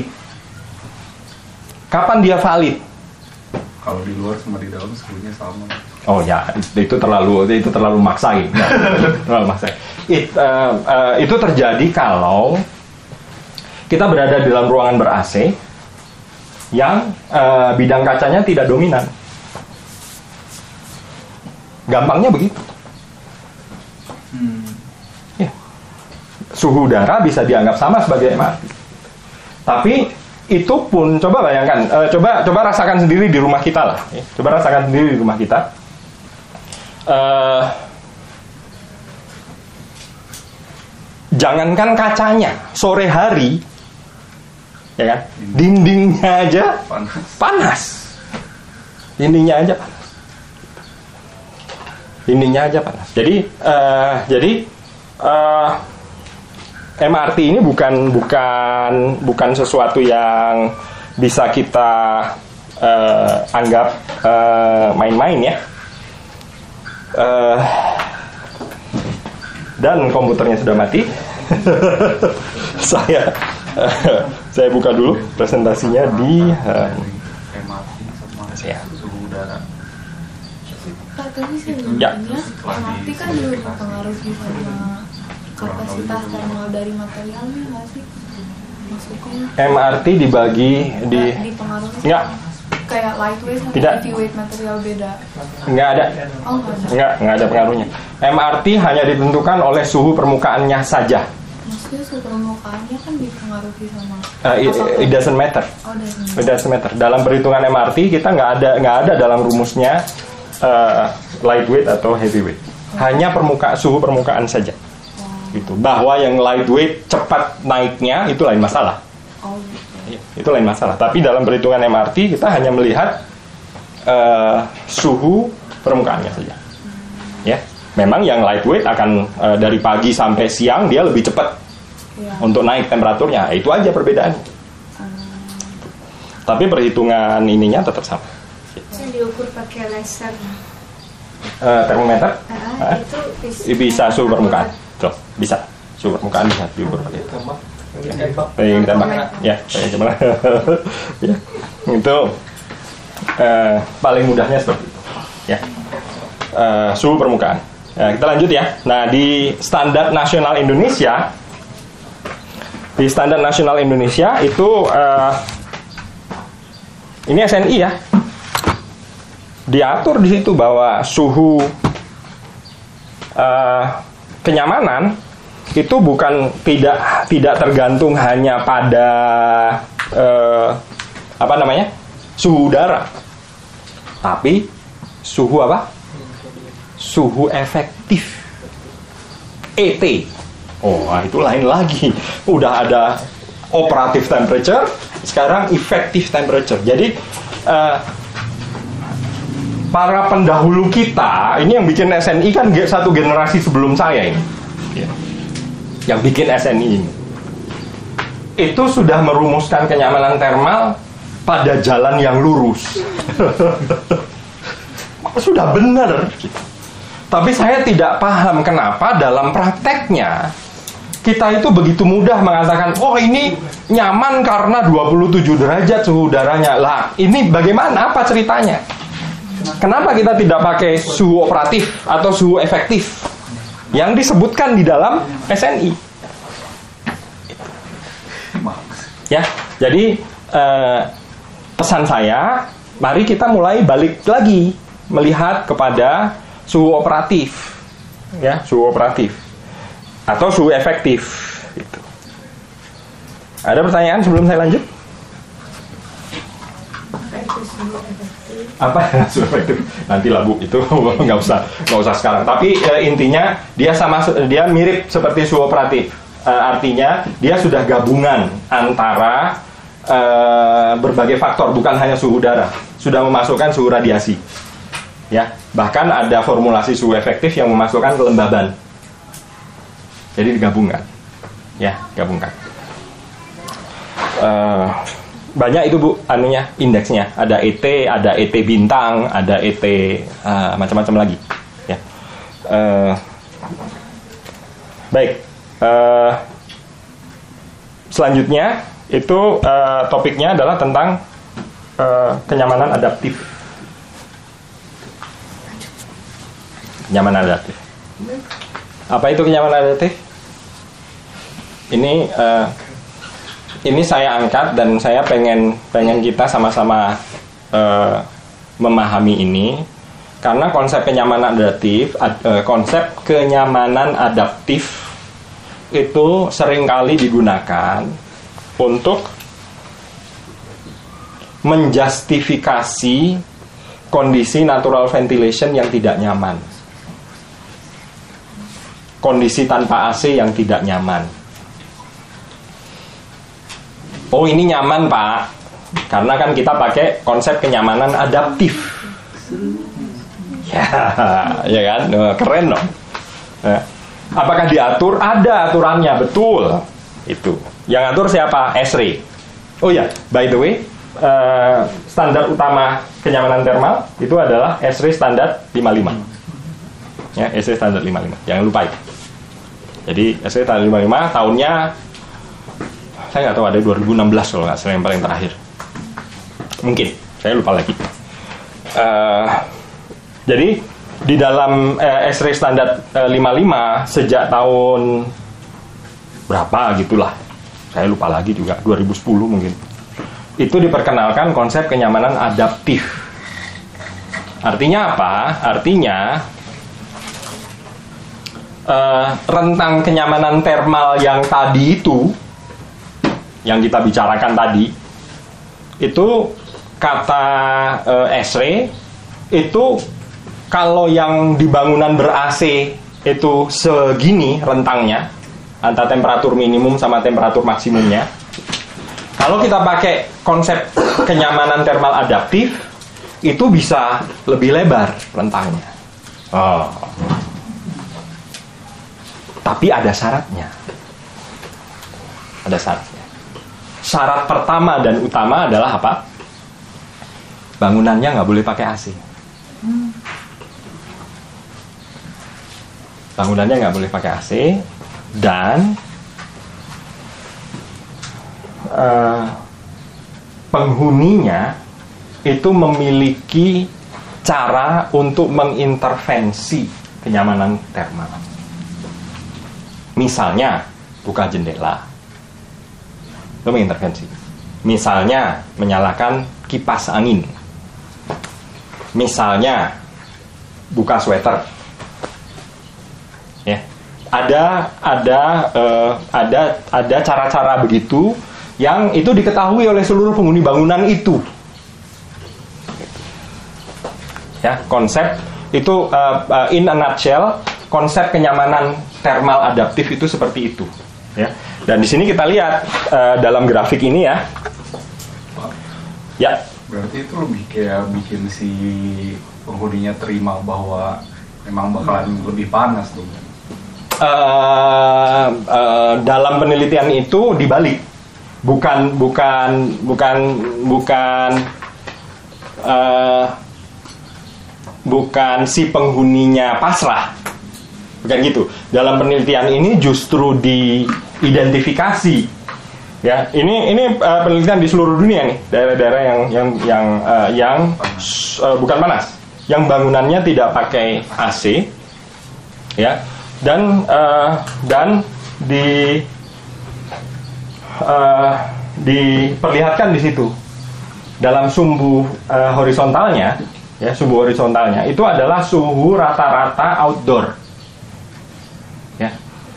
Kapan dia valid? Kalau di luar sama di dalam suhunya sama. Oh ya, itu terlalu itu terlalu maksain. Ya, terlalu maksain. It, uh, uh, itu terjadi kalau kita berada di dalam ruangan ber-A C yang uh, bidang kacanya tidak dominan. Gampangnya begitu. Hmm. Ya. Suhu udara bisa dianggap sama sebagai M R T. Tapi itu pun coba bayangkan, uh, coba coba rasakan sendiri di rumah kita lah. Ya. Coba rasakan sendiri di rumah kita. Uh, jangankan kacanya, sore hari, ya kan, dindingnya aja Panas. panas, dindingnya aja panas, dindingnya aja panas. Jadi, uh, jadi uh, M R T ini bukan bukan bukan sesuatu yang bisa kita uh, anggap uh, main-main ya. Uh, dan komputernya sudah mati. saya uh, saya buka dulu presentasinya di uh, M R T sama ya. suhu udara Pak, tapi Ya. sebenarnya M R T kan juga mempengaruhi sama kapasitas thermal dari materialnya nggak sih? Maksudnya M R T dibagi di nggak dipengaruhi Nggak. kayak lightweight sama Tidak. heavyweight material beda. nggak ada. Oh nggak ada. Nggak, nggak ada pengaruhnya. M R T hanya ditentukan oleh suhu permukaannya saja. Maksudnya suhu permukaannya kan dipengaruhi sama Uh, it, apapun. it doesn't matter. Oh, doesn't It doesn't matter. Dalam perhitungan M R T kita nggak ada nggak ada dalam rumusnya uh, lightweight atau heavyweight. Hanya permuka suhu permukaan saja. Gitu. Bahwa yang lightweight cepat naiknya itu lain masalah. Oh gitu. Ya, itu lain masalah. Tapi dalam perhitungan M R T kita hanya melihat uh, suhu permukaannya saja. Ya, memang yang lightweight akan uh, dari pagi sampai siang dia lebih cepat Ya. untuk naik temperaturnya. Itu aja perbedaannya. Tapi perhitungan ininya tetap sama. Yang diukur pakai laser. Uh, termometer Ah, Ah, itu bisa, bisa suhu permukaan. Tuh, bisa suhu permukaan bisa diukur pakai itu. Yang ditembak, ya, saya coba. Ya, itu uh, paling mudahnya seperti itu. Ya, uh, suhu permukaan. Ya, kita lanjut ya. Nah, di standar nasional Indonesia, di standar nasional Indonesia itu uh, ini S N I ya, diatur di situ bahwa suhu uh, kenyamanan itu bukan tidak tidak tergantung hanya pada uh, apa namanya suhu udara, tapi suhu apa? Suhu efektif E T. Oh, nah itu lain lagi. Udah ada operative temperature, sekarang effective temperature. Jadi uh, para pendahulu kita, ini yang bikin S N I kan satu generasi sebelum saya ini, ya. Yang bikin S N I ini, itu sudah merumuskan kenyamanan termal pada jalan yang lurus. Sudah benar. Tapi saya tidak paham kenapa dalam prakteknya kita itu begitu mudah mengatakan, oh ini nyaman karena dua puluh tujuh derajat suhu udaranya. Lah, ini bagaimana? Apa ceritanya? Kenapa kita tidak pakai suhu operatif atau suhu efektif yang disebutkan di dalam S N I? Ya, jadi eh, pesan saya, mari kita mulai balik lagi melihat kepada suhu operatif, ya, suhu operatif atau suhu efektif. Gitu. Ada pertanyaan sebelum saya lanjut? Apa suhu efektif? Nanti lah Bu, itu nggak usah nggak usah sekarang. Tapi e, intinya dia sama dia mirip seperti suhu operatif. E, artinya dia sudah gabungan antara e, berbagai faktor, bukan hanya suhu udara. Sudah memasukkan suhu radiasi. Ya, bahkan ada formulasi suhu efektif yang memasukkan kelembaban. Jadi digabungkan, ya, gabungkan. Uh, banyak itu Bu, anunya, indeksnya. Ada E T, ada E T bintang, ada E T uh, macam-macam lagi. Ya. Uh, baik. Uh, selanjutnya itu uh, topiknya adalah tentang uh, kenyamanan adaptif. Kenyamanan adaptif. Apa itu kenyamanan adaptif? Ini uh, ini saya angkat dan saya pengen pengen kita sama-sama uh, memahami ini karena konsep kenyamanan adaptif, ad, uh, konsep kenyamanan adaptif itu seringkali digunakan untuk menjustifikasi kondisi natural ventilation yang tidak nyaman. Kondisi tanpa A C yang tidak nyaman. Oh ini nyaman Pak, karena kan kita pakai konsep kenyamanan adaptif. Ya, ya kan, keren dong. Nah, apakah diatur? Ada aturannya, betul. Itu. Yang atur siapa? S R I. Oh ya, by the way, uh, standar utama kenyamanan termal itu adalah S R I standar lima puluh lima. Ya, S R I standar lima puluh lima. Jangan lupa itu. Jadi S R I standar lima puluh lima tahunnya saya nggak tahu, ada dua ribu enam belas kalau nggak salah yang paling terakhir. Mungkin, saya lupa lagi. Uh, Jadi di dalam eh, X-ray standar eh, lima puluh lima sejak tahun berapa gitulah, saya lupa lagi juga, dua ribu sepuluh mungkin, itu diperkenalkan konsep kenyamanan adaptif. Artinya apa? Artinya eh, rentang kenyamanan termal yang tadi itu, yang kita bicarakan tadi, itu kata eh, X-ray itu kalau yang di bangunan ber-A C itu segini rentangnya antara temperatur minimum sama temperatur maksimumnya. Kalau kita pakai konsep kenyamanan termal adaptif, itu bisa lebih lebar rentangnya. Oh. Tapi ada syaratnya. Ada syaratnya. Syarat pertama dan utama adalah apa? Bangunannya nggak boleh pakai A C. Bangunannya nggak boleh pakai A C. Dan uh, penghuninya itu memiliki cara untuk mengintervensi kenyamanan termal. Misalnya buka jendela, itu mengintervensi. Misalnya menyalakan kipas angin. Misalnya buka sweater. Ya. Ada ada uh, ada ada cara-cara begitu yang itu diketahui oleh seluruh penghuni bangunan itu. Ya, konsep itu uh, uh, in a nutshell, konsep kenyamanan termal adaptif itu seperti itu. Ya. Dan di sini kita lihat uh, dalam grafik ini ya. Ya. Berarti itu lebih kayak bikin si penghuninya terima bahwa memang bakalan lebih panas tuh. Uh, uh, dalam penelitian itu dibalik, bukan bukan bukan bukan uh, bukan si penghuninya pasrah, bukan gitu. Dalam penelitian ini justru diidentifikasi, ya. Ini ini uh, penelitian di seluruh dunia nih, daerah-daerah yang yang yang uh, yang uh, bukan panas, yang bangunannya tidak pakai A C, ya. Dan uh, dan di uh, diperlihatkan di situ dalam sumbu uh, horizontalnya, ya, sumbu horizontalnya itu adalah suhu rata-rata outdoor, ya.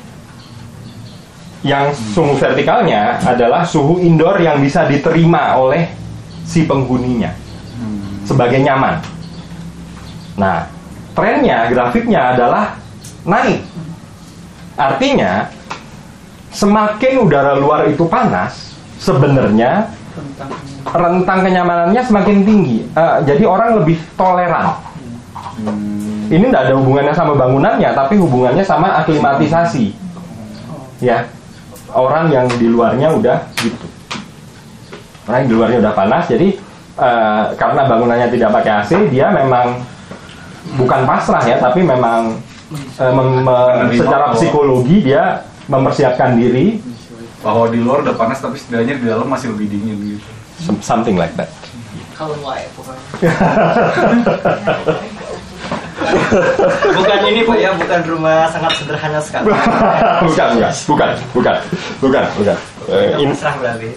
Yang sumbu vertikalnya adalah suhu indoor yang bisa diterima oleh si penghuninya sebagai nyaman. Nah, trennya, grafiknya adalah naik. Artinya semakin udara luar itu panas, sebenarnya rentang kenyamanannya semakin tinggi. uh, Jadi orang lebih toleran. Ini tidak ada hubungannya sama bangunannya, tapi hubungannya sama aklimatisasi. Ya, orang yang di luarnya udah gitu. Orang yang di luarnya udah panas, jadi uh, karena bangunannya tidak pakai A C, dia memang bukan pasrah ya, tapi memang Uh, mem- mem- secara psikologi dia mempersiapkan diri bahwa di luar udah panas tapi setidaknya di dalam masih lebih dingin gitu. Something like that. Kalau wae pokoknya. Bukan ini Pak ya, bukan rumah sangat sederhana sekali. bukan, bukan, bukan, bukan, bukan, bukan. Uh, in... berarti.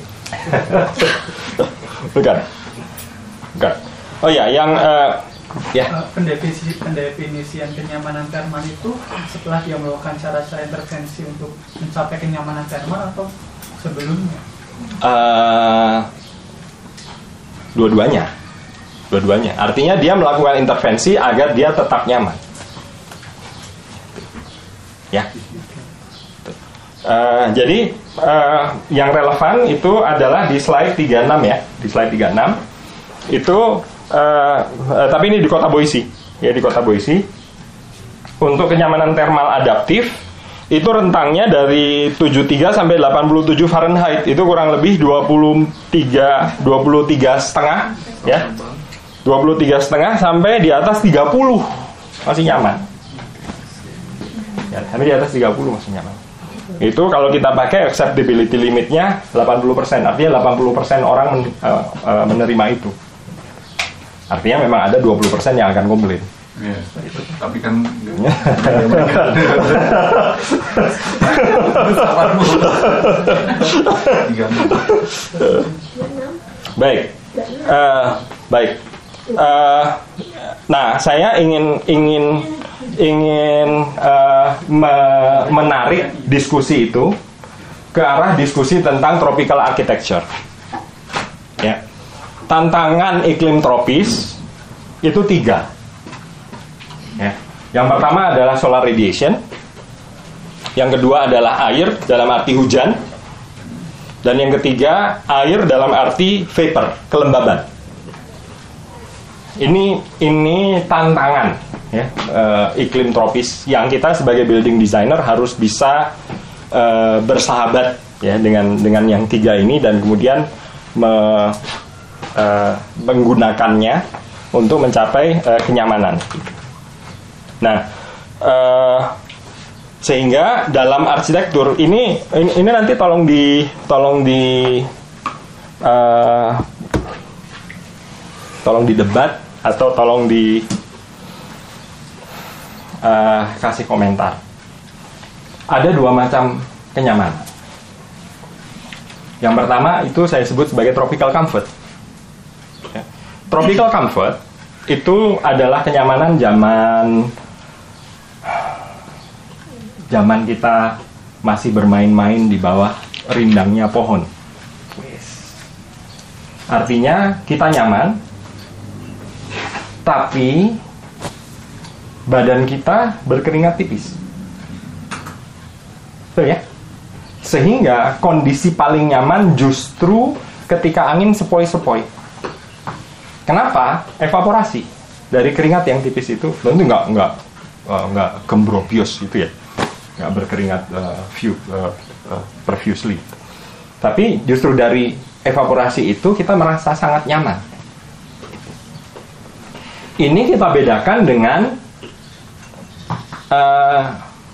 bukan, bukan. Oh ya, yang uh, ya. Uh, pendefinisi pendefinisian kenyamanan termal itu setelah dia melakukan cara-cara intervensi untuk mencapai kenyamanan termal atau sebelumnya? Uh, dua-duanya, dua-duanya. Artinya dia melakukan intervensi agar dia tetap nyaman. Ya. Uh, jadi uh, yang relevan itu adalah di slide tiga puluh enam ya, di slide tiga puluh enam itu. Uh, uh, tapi ini di kota Boise, ya, di kota Boise. Untuk kenyamanan termal adaptif itu rentangnya dari tujuh puluh tiga sampai delapan puluh tujuh Fahrenheit, itu kurang lebih dua puluh tiga dua puluh tiga setengah ya. dua puluh tiga setengah sampai di atas tiga puluh masih nyaman. Ya, sampai di atas tiga puluh masih nyaman. Itu kalau kita pakai acceptability limitnya delapan puluh persen, artinya delapan puluh persen orang men, uh, uh, menerima itu. Artinya memang ada dua puluh persen yang akan komplain. Iya. Tapi kan baik, uh, baik. Uh, nah, saya ingin ingin ingin uh, me- menarik diskusi itu ke arah diskusi tentang tropical architecture. Ya, tantangan iklim tropis itu tiga. Ya. Yang pertama adalah solar radiation, yang kedua adalah air dalam arti hujan, dan yang ketiga air dalam arti vapor, kelembaban. Ini ini tantangan ya, uh, iklim tropis yang kita sebagai building designer harus bisa uh, bersahabat ya dengan dengan yang tiga ini dan kemudian me, uh, menggunakannya untuk mencapai uh, kenyamanan. Nah, uh, sehingga dalam arsitektur ini, ini ini nanti tolong di tolong di uh, tolong didebat atau tolong di uh, kasih komentar. Ada dua macam kenyamanan. Yang pertama itu saya sebut sebagai tropical comfort. Ya. Tropical comfort itu adalah kenyamanan zaman zaman kita masih bermain-main di bawah rindangnya pohon. Artinya kita nyaman, tapi badan kita berkeringat tipis. Betul ya? Sehingga kondisi paling nyaman justru ketika angin sepoi-sepoi. Kenapa? Evaporasi dari keringat yang tipis itu tentu nggak nggak uh, nggak gembrobios itu ya, nggak berkeringat uh, few, uh, uh, profusely. Tapi justru dari evaporasi itu kita merasa sangat nyaman. Ini kita bedakan dengan uh,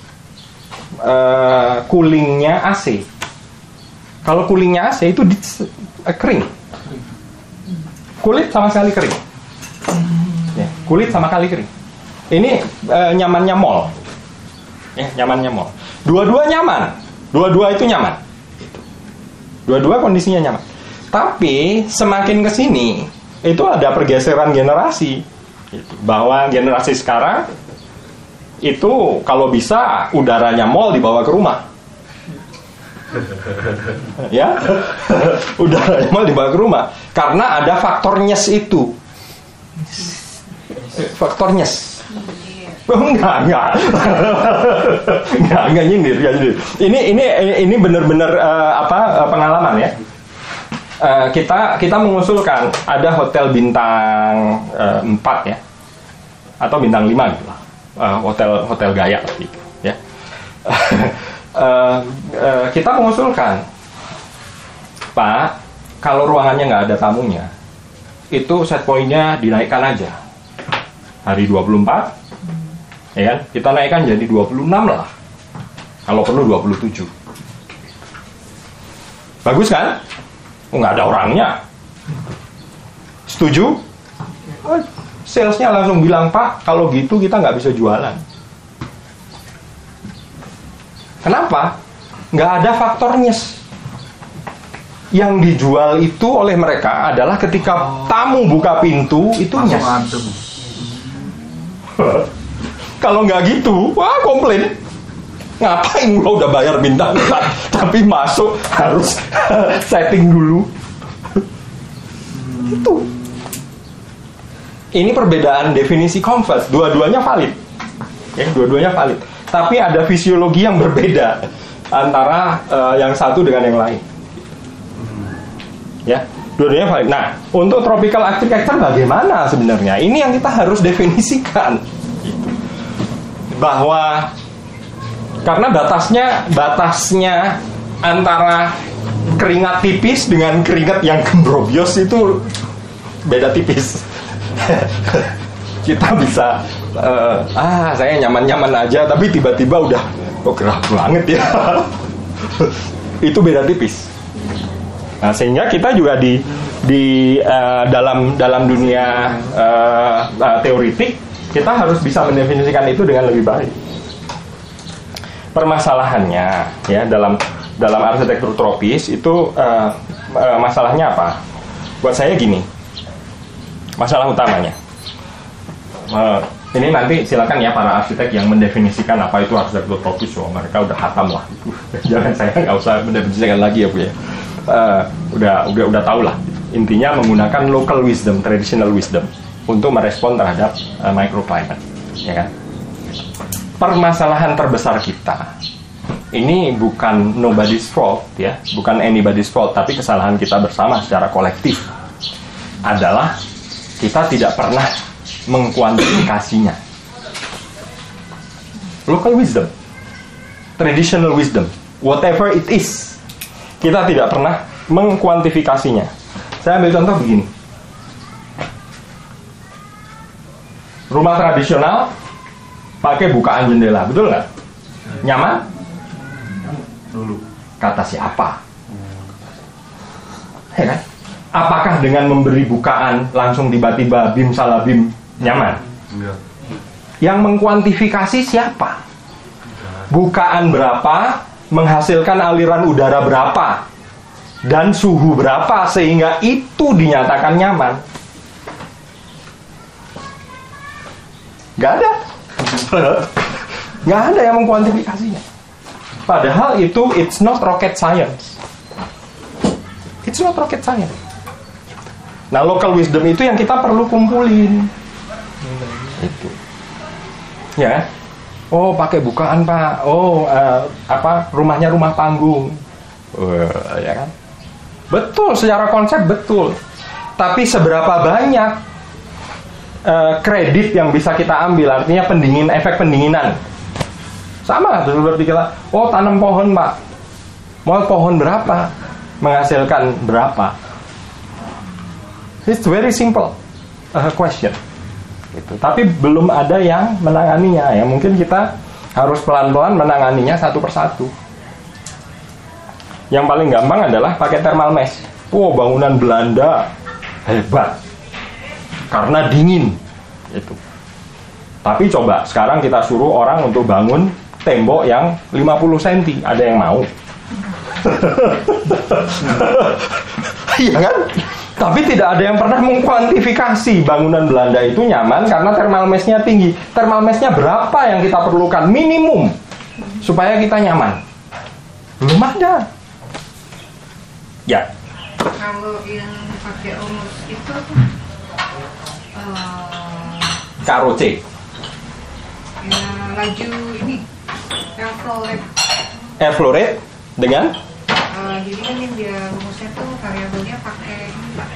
uh, coolingnya A C. Kalau coolingnya A C itu di, uh, kering. Kulit sama sekali kering. Ya, kulit sama sekali kering. Ini uh, nyamannya mall. Ya, nyamannya mall. Dua-dua nyaman. Dua-dua itu nyaman. Dua-dua kondisinya nyaman. Tapi semakin ke sini itu ada pergeseran generasi. Bahwa generasi sekarang itu kalau bisa udaranya mall dibawa ke rumah. Ya, udaranya mall dibawa ke rumah karena ada faktor nyes itu. Faktor nyes. Oh, enggak, enggak. enggak, enggak nyindir, ya nyindir. Ini ini ini benar-benar uh, apa uh, pengalaman ya. Uh, kita kita mengusulkan ada hotel bintang uh, empat ya, atau bintang lima gitu lah, uh, hotel hotel gaya gitu ya. uh, uh, kita mengusulkan, Pak, kalau ruangannya nggak ada tamunya, itu set point-nya dinaikkan aja hari dua puluh empat, ya kan? Kita naikkan jadi dua puluh enam lah, kalau perlu dua puluh tujuh. Bagus kan? Nggak ada orangnya. Setuju? Salesnya langsung bilang, Pak, kalau gitu kita nggak bisa jualan. Kenapa? Nggak ada faktor nyes. Yang dijual itu oleh mereka adalah ketika tamu buka pintu itu nyes. Kalau nggak gitu, wah komplain. Ngapain gua udah bayar bintang empat tapi masuk harus setting dulu. Itu. Ini perbedaan definisi comfort. Dua-duanya valid. Ya, dua-duanya valid. Tapi ada fisiologi yang berbeda antara uh, yang satu dengan yang lain. Ya, dua-duanya valid. Nah, untuk tropical architecture bagaimana sebenarnya? Ini yang kita harus definisikan. Bahwa karena batasnya batasnya antara keringat tipis dengan keringat yang gembrobios itu beda tipis. Kita bisa uh, ah saya nyaman-nyaman aja tapi tiba-tiba udah kok gerah banget ya. Itu beda tipis. Nah, sehingga kita juga di di uh, dalam dalam dunia uh, uh, teoritik Kita harus bisa mendefinisikan itu dengan lebih baik. Permasalahannya ya dalam dalam arsitektur tropis itu uh, uh, masalahnya apa? Buat saya gini, masalah utamanya. Uh, ini nanti silakan ya para arsitek yang mendefinisikan apa itu arsitektur tropis. Oh, mereka udah hatam lah. Jangan, saya nggak usah mendefinisikan lagi ya Bu ya. Uh, udah udah udah tahu lah. Intinya menggunakan local wisdom, traditional wisdom untuk merespon terhadap uh, microclimate, ya kan? Permasalahan terbesar kita ini bukan nobody's fault ya, bukan anybody's fault, tapi kesalahan kita bersama secara kolektif adalah kita tidak pernah mengkuantifikasinya. Local wisdom, traditional wisdom, whatever it is, kita tidak pernah mengkuantifikasinya. Saya ambil contoh begini. Rumah tradisional pakai bukaan jendela, betul nggak? Nyaman? Dulu. Kata siapa? Ya kan? Apakah dengan memberi bukaan langsung tiba-tiba bim salah bim nyaman? Enggak. Yang mengkuantifikasi siapa? Bukaan berapa menghasilkan aliran udara berapa dan suhu berapa sehingga itu dinyatakan nyaman? Gak ada. Gak ada yang mengkuantifikasinya. Padahal itu it's not rocket science. It's not rocket science. Nah, local wisdom itu yang kita perlu kumpulin. Itu. Ya. Oh, pakai bukaan, Pak. Oh, uh, apa? Rumahnya rumah panggung. Uh, ya kan? Betul, secara konsep betul. Tapi seberapa banyak Uh, kredit yang bisa kita ambil, artinya pendingin, efek pendinginan sama seperti kita, oh tanam pohon Pak, mau pohon berapa menghasilkan berapa. It's very simple uh, question gitu. Tapi belum ada yang menanganinya ya, mungkin kita harus pelan-pelan menanganinya satu persatu. Yang paling gampang adalah pakai thermal mesh. Wow, bangunan Belanda hebat karena dingin itu. Tapi coba sekarang kita suruh orang untuk bangun tembok yang lima puluh sentimeter, ada yang mau? Iya kan? Tapi tidak ada yang pernah mengkuantifikasi bangunan Belanda itu nyaman karena thermal mass-nya tinggi. Thermal mass-nya berapa yang kita perlukan minimum supaya kita nyaman? Belum ada. Ya. Kalau yang pakai rumus itu uh, Karo C. ya laju ini air flow rate. Air flow rate dengan Uh, jadi kan yang dia rumusnya tuh variabelnya pakai ini Pak.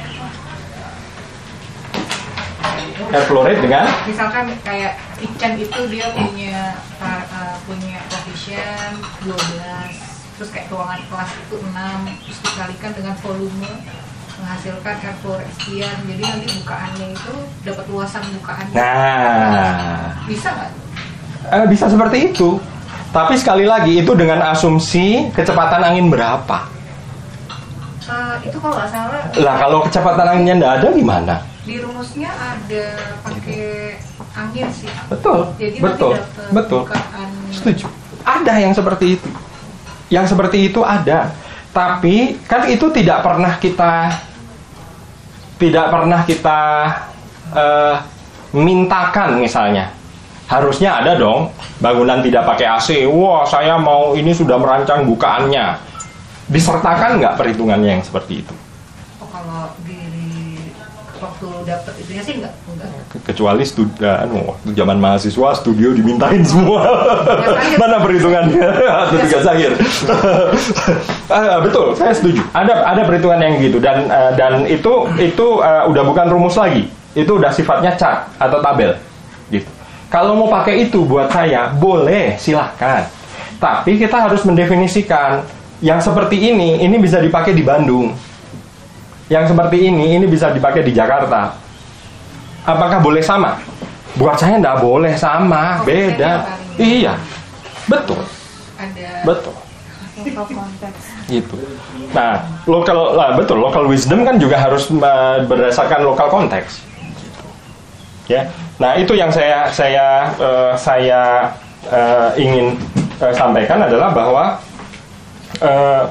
air flow rate dengan Misalkan kayak kitchen itu dia punya uh, punya coefficient dua belas, terus kayak ruangan kelas itu enam, terus dikalikan dengan volume menghasilkan air flow rate sekian. Jadi nanti bukaannya itu dapat luasan bukaannya. Nah, Bisa nggak? eh, bisa seperti itu. Tapi sekali lagi itu dengan asumsi kecepatan angin berapa? Uh, itu kalau nggak salah Lah kalau kecepatan anginnya nggak ada gimana? di rumusnya ada pakai angin sih. Betul, Jadi betul, nanti dapat betul. bukaan. Setuju. Ada yang seperti itu. Yang seperti itu ada. Tapi kan itu tidak pernah kita tidak pernah kita uh, mintakan misalnya. Harusnya ada dong, bangunan tidak pakai A C. Wah, saya mau ini sudah merancang bukaannya. Disertakan nggak perhitungannya yang seperti itu? Oh, kalau di waktu dapat itunya sih nggak, enggak. Kecuali studi, anu, waktu zaman mahasiswa studio dimintain semua. Mana perhitungannya? Atau tiga sahir. uh, betul, saya setuju. Ada ada perhitungan yang gitu dan uh, dan itu itu uh, udah bukan rumus lagi. Itu udah sifatnya chart atau tabel. Gitu. Kalau mau pakai itu buat saya boleh, silahkan. Tapi kita harus mendefinisikan yang seperti ini, ini bisa dipakai di Bandung. Yang seperti ini, ini bisa dipakai di Jakarta. Apakah boleh sama? Buat saya enggak boleh sama, Oh, beda. Iya, betul, Ada betul. Local konteks. Gitu. Nah, lokal, lah, betul. Local wisdom kan juga harus uh, berdasarkan lokal konteks. Ya, nah itu yang saya saya uh, saya uh, ingin uh, sampaikan adalah bahwa uh,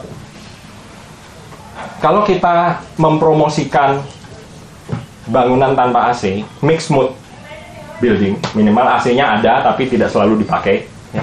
kalau kita mempromosikan bangunan tanpa A C, mixed mood building, minimal A C-nya ada tapi tidak selalu dipakai. Ya.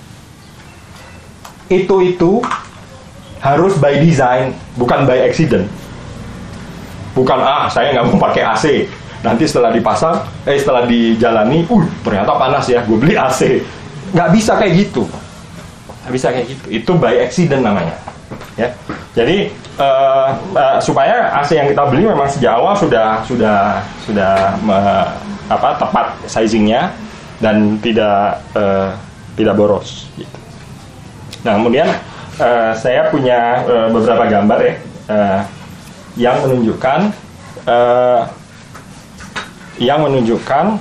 Itu itu harus by design, bukan by accident. Bukan ah saya nggak mau pakai A C. Nanti setelah dipasang, eh setelah dijalani, uh ternyata panas ya, gue beli A C. Nggak bisa kayak gitu, nggak bisa kayak gitu. Itu by accident namanya. Ya, jadi uh, uh, supaya A C yang kita beli memang sejak awal sudah sudah sudah me, apa tepat sizingnya dan tidak uh, tidak boros. Gitu. Nah kemudian uh, saya punya uh, beberapa gambar ya uh, yang menunjukkan. Uh, yang menunjukkan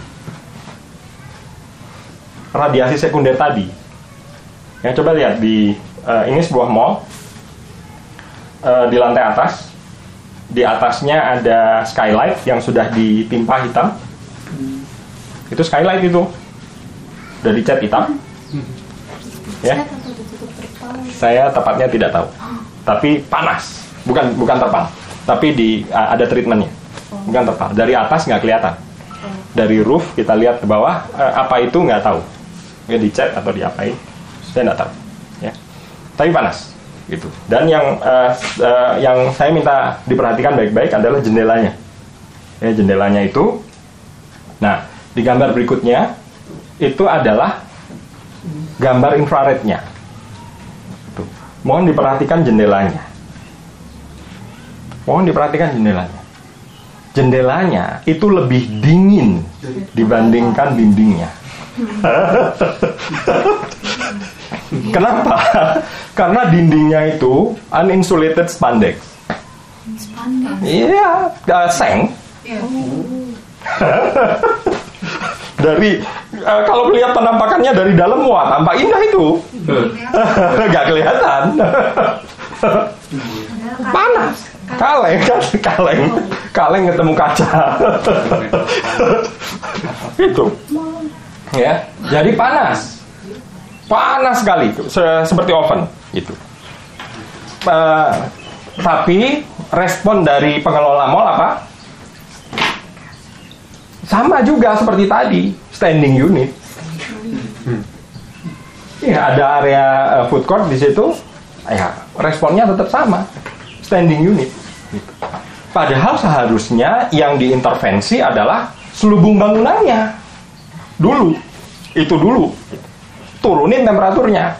radiasi sekunder tadi. Ya, coba lihat di uh, ini sebuah mall uh, di lantai atas. Di atasnya ada skylight yang sudah ditimpa hitam. Itu skylight itu udah dicat hitam. Ya. Saya tepatnya tidak tahu. Tapi panas, bukan bukan terpal, tapi di uh, ada treatmentnya. Bukan terpal. Dari atas nggak kelihatan. Dari roof kita lihat ke bawah, eh, apa itu nggak tahu. Ya dicat atau diapain, saya nggak tahu. Ya. Tapi panas, gitu. Dan yang eh, eh, yang saya minta diperhatikan baik-baik adalah jendelanya. Ya, jendelanya itu. Nah, di gambar berikutnya itu adalah gambar infrarednya. Tuh. Mohon diperhatikan jendelanya. Mohon diperhatikan jendelanya. Jendelanya itu lebih dingin dibandingkan dindingnya. Kenapa? Karena dindingnya itu uninsulated spandex. Iya, uh, seng. Dari uh, kalau melihat penampakannya dari dalam, wah tampak indah itu. Gak kelihatan. Panas. Kaleng kan, kaleng, kaleng ketemu kaca. Itu, ya. Jadi panas, panas sekali, Se- seperti oven, gitu. Uh, tapi respon dari pengelola mall apa? Sama juga seperti tadi, standing unit. Ya, ada area uh, food court di situ, ya responnya tetap sama, standing unit. Padahal seharusnya yang diintervensi adalah selubung bangunannya dulu, itu dulu turunin temperaturnya.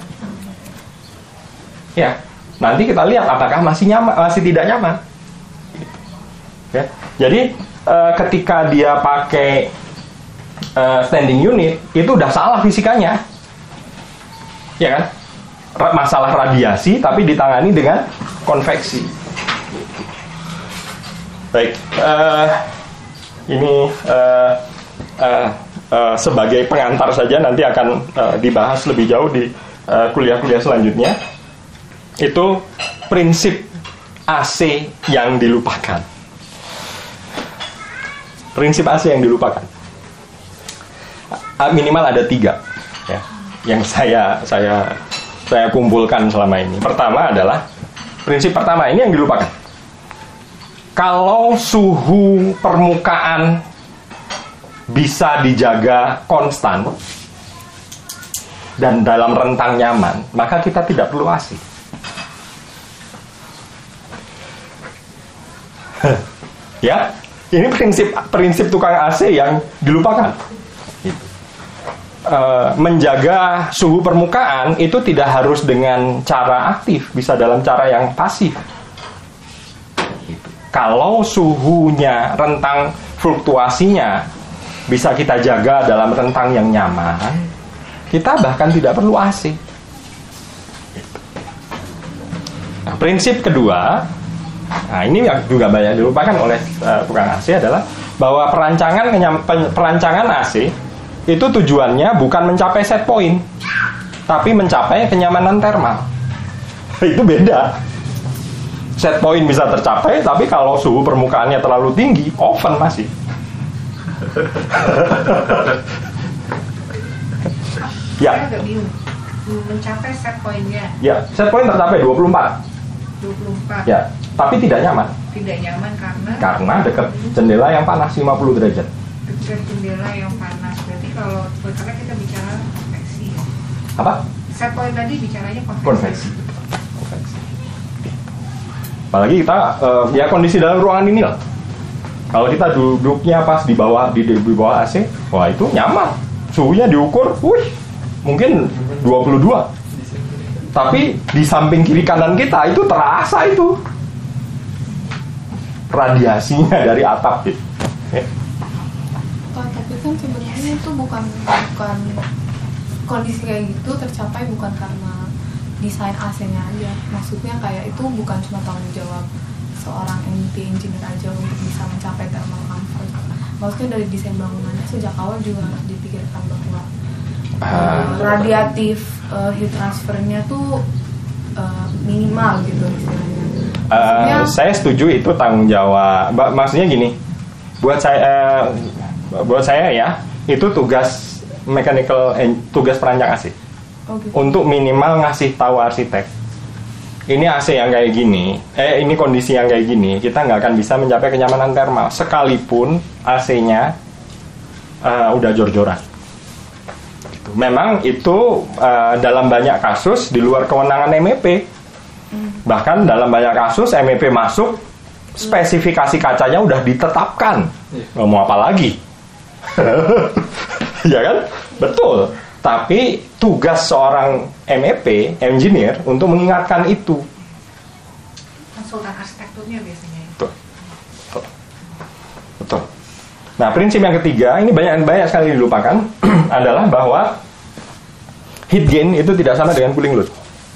Ya, nanti kita lihat apakah masih nyaman, masih tidak nyaman. Ya, jadi e, ketika dia pakai e, standing unit itu udah salah fisikanya, ya kan? Masalah radiasi tapi ditangani dengan konveksi. Baik, uh, ini uh, uh, uh, sebagai pengantar saja, nanti akan uh, dibahas lebih jauh di uh, kuliah-kuliah selanjutnya. Itu prinsip A C yang dilupakan. Prinsip A C yang dilupakan. Uh, minimal ada tiga, ya, yang saya saya saya kumpulkan selama ini. Pertama adalah prinsip pertama ini yang dilupakan. Kalau suhu permukaan bisa dijaga konstan dan dalam rentang nyaman, maka kita tidak perlu A C. Ya, ini prinsip prinsip tukang A C yang dilupakan. Gitu. E, menjaga suhu permukaan itu tidak harus dengan cara aktif, bisa dalam cara yang pasif. Kalau suhunya, rentang fluktuasinya bisa kita jaga dalam rentang yang nyaman, kita bahkan tidak perlu A C. Nah, prinsip kedua, nah ini yang juga banyak dilupakan oleh uh, tukang A C adalah bahwa perancangan perancangan A C itu tujuannya bukan mencapai set point, tapi mencapai kenyamanan termal. Itu beda. Set point bisa tercapai, tapi kalau suhu permukaannya terlalu tinggi, oven masih. Ya. Saya agak bingung. Mencapai set pointnya Ya, set point tercapai dua puluh empat. dua puluh empat. Ya, tapi tidak nyaman Tidak nyaman karena karena dekat jendela yang panas lima puluh derajat. dekat jendela yang panas. Berarti kalau karena kita bicara konveksi ya. Apa? Set point tadi bicaranya konveksi. Konveksi. Konveksi. Apalagi kita eh, ya kondisi dalam ruangan ini lah. Kalau kita duduknya pas di bawah di, di bawah A C, wah itu nyaman. Suhunya diukur, wih, mungkin dua puluh dua. Tapi di samping kiri kanan kita itu terasa itu radiasinya dari atap gitu. Oh, tapi kan sebenarnya itu bukan bukan kondisi kayak gitu tercapai bukan karena desain A C-nya aja. Maksudnya kayak itu bukan cuma tanggung jawab seorang M P engineer aja untuk bisa mencapai thermal comfort. Maksudnya dari desain bangunannya sejak awal juga harus dipikirkan bahwa uh, radiatif uh, heat transfernya tuh uh, minimal gitu istilahnya. Uh, saya setuju itu tanggung jawab. Ba- Maksudnya gini, buat saya, uh, buat saya ya, itu tugas mechanical, en- tugas perancang A C. Oh, gitu. Untuk minimal ngasih tahu arsitek, ini A C yang kayak gini, eh ini kondisi yang kayak gini, kita nggak akan bisa mencapai kenyamanan thermal sekalipun A C-nya uh, udah jor-joran. Memang itu uh, dalam banyak kasus di luar kewenangan M E P. Bahkan dalam banyak kasus M E P masuk, spesifikasi kacanya udah ditetapkan. Nggak mau apa lagi. Ya kan? Betul. Tapi tugas seorang M E P, engineer, untuk mengingatkan itu. Konsultan arsitekturnya biasanya. Betul. Betul. Betul. Nah, prinsip yang ketiga, ini banyak banyak sekali dilupakan, adalah bahwa heat gain itu tidak sama dengan cooling load.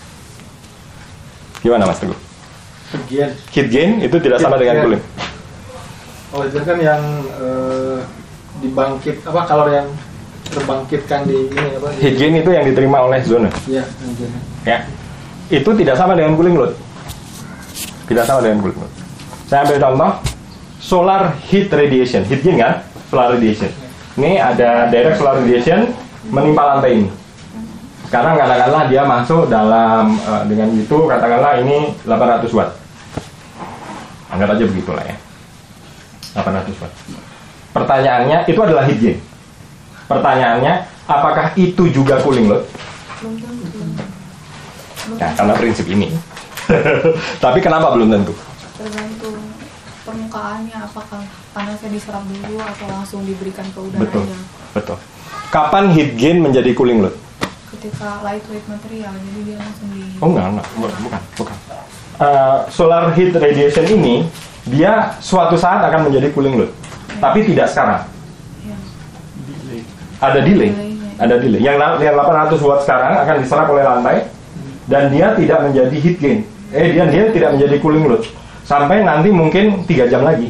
Gimana Mas Teguh? Bagian. Heat gain itu tidak sama dengan cooling. Oh, itu kan yang eh, dibangkit apa kalor yang terbangkitkan di ini apa? Di, Heat gain itu yang diterima oleh zona. ya, mungkin. Ya. Itu tidak sama dengan cooling load. Tidak sama dengan cooling load. Saya ambil contoh solar heat radiation. Heat gain kan? Solar radiation. Ini ada direct solar radiation menimpa lantai ini. Sekarang katakanlah dia masuk dalam uh, dengan itu, katakanlah ini delapan ratus watt. Anggap aja begitulah ya. delapan ratus watt. Pertanyaannya, itu adalah heat gain. Pertanyaannya, apakah itu juga cooling load? Belum tentu. Belum Nah, tentu. karena prinsip ini. Tapi kenapa belum tentu? Tergantung permukaannya, apakah panasnya diserap dulu atau langsung diberikan ke udaranya. Betul. Betul. Kapan heat gain menjadi cooling load? Ketika lightweight material, jadi dia langsung di. Oh enggak, enggak, bukan, bukan. Uh, solar heat radiation ini dia suatu saat akan menjadi cooling load, tapi tidak sekarang. Ya. Ada delay, Delaynya. ada delay. Yang, yang delapan ratus watt sekarang akan diserap oleh lantai dan dia tidak menjadi heat gain. Eh dia dia tidak menjadi cooling load sampai nanti mungkin tiga jam lagi.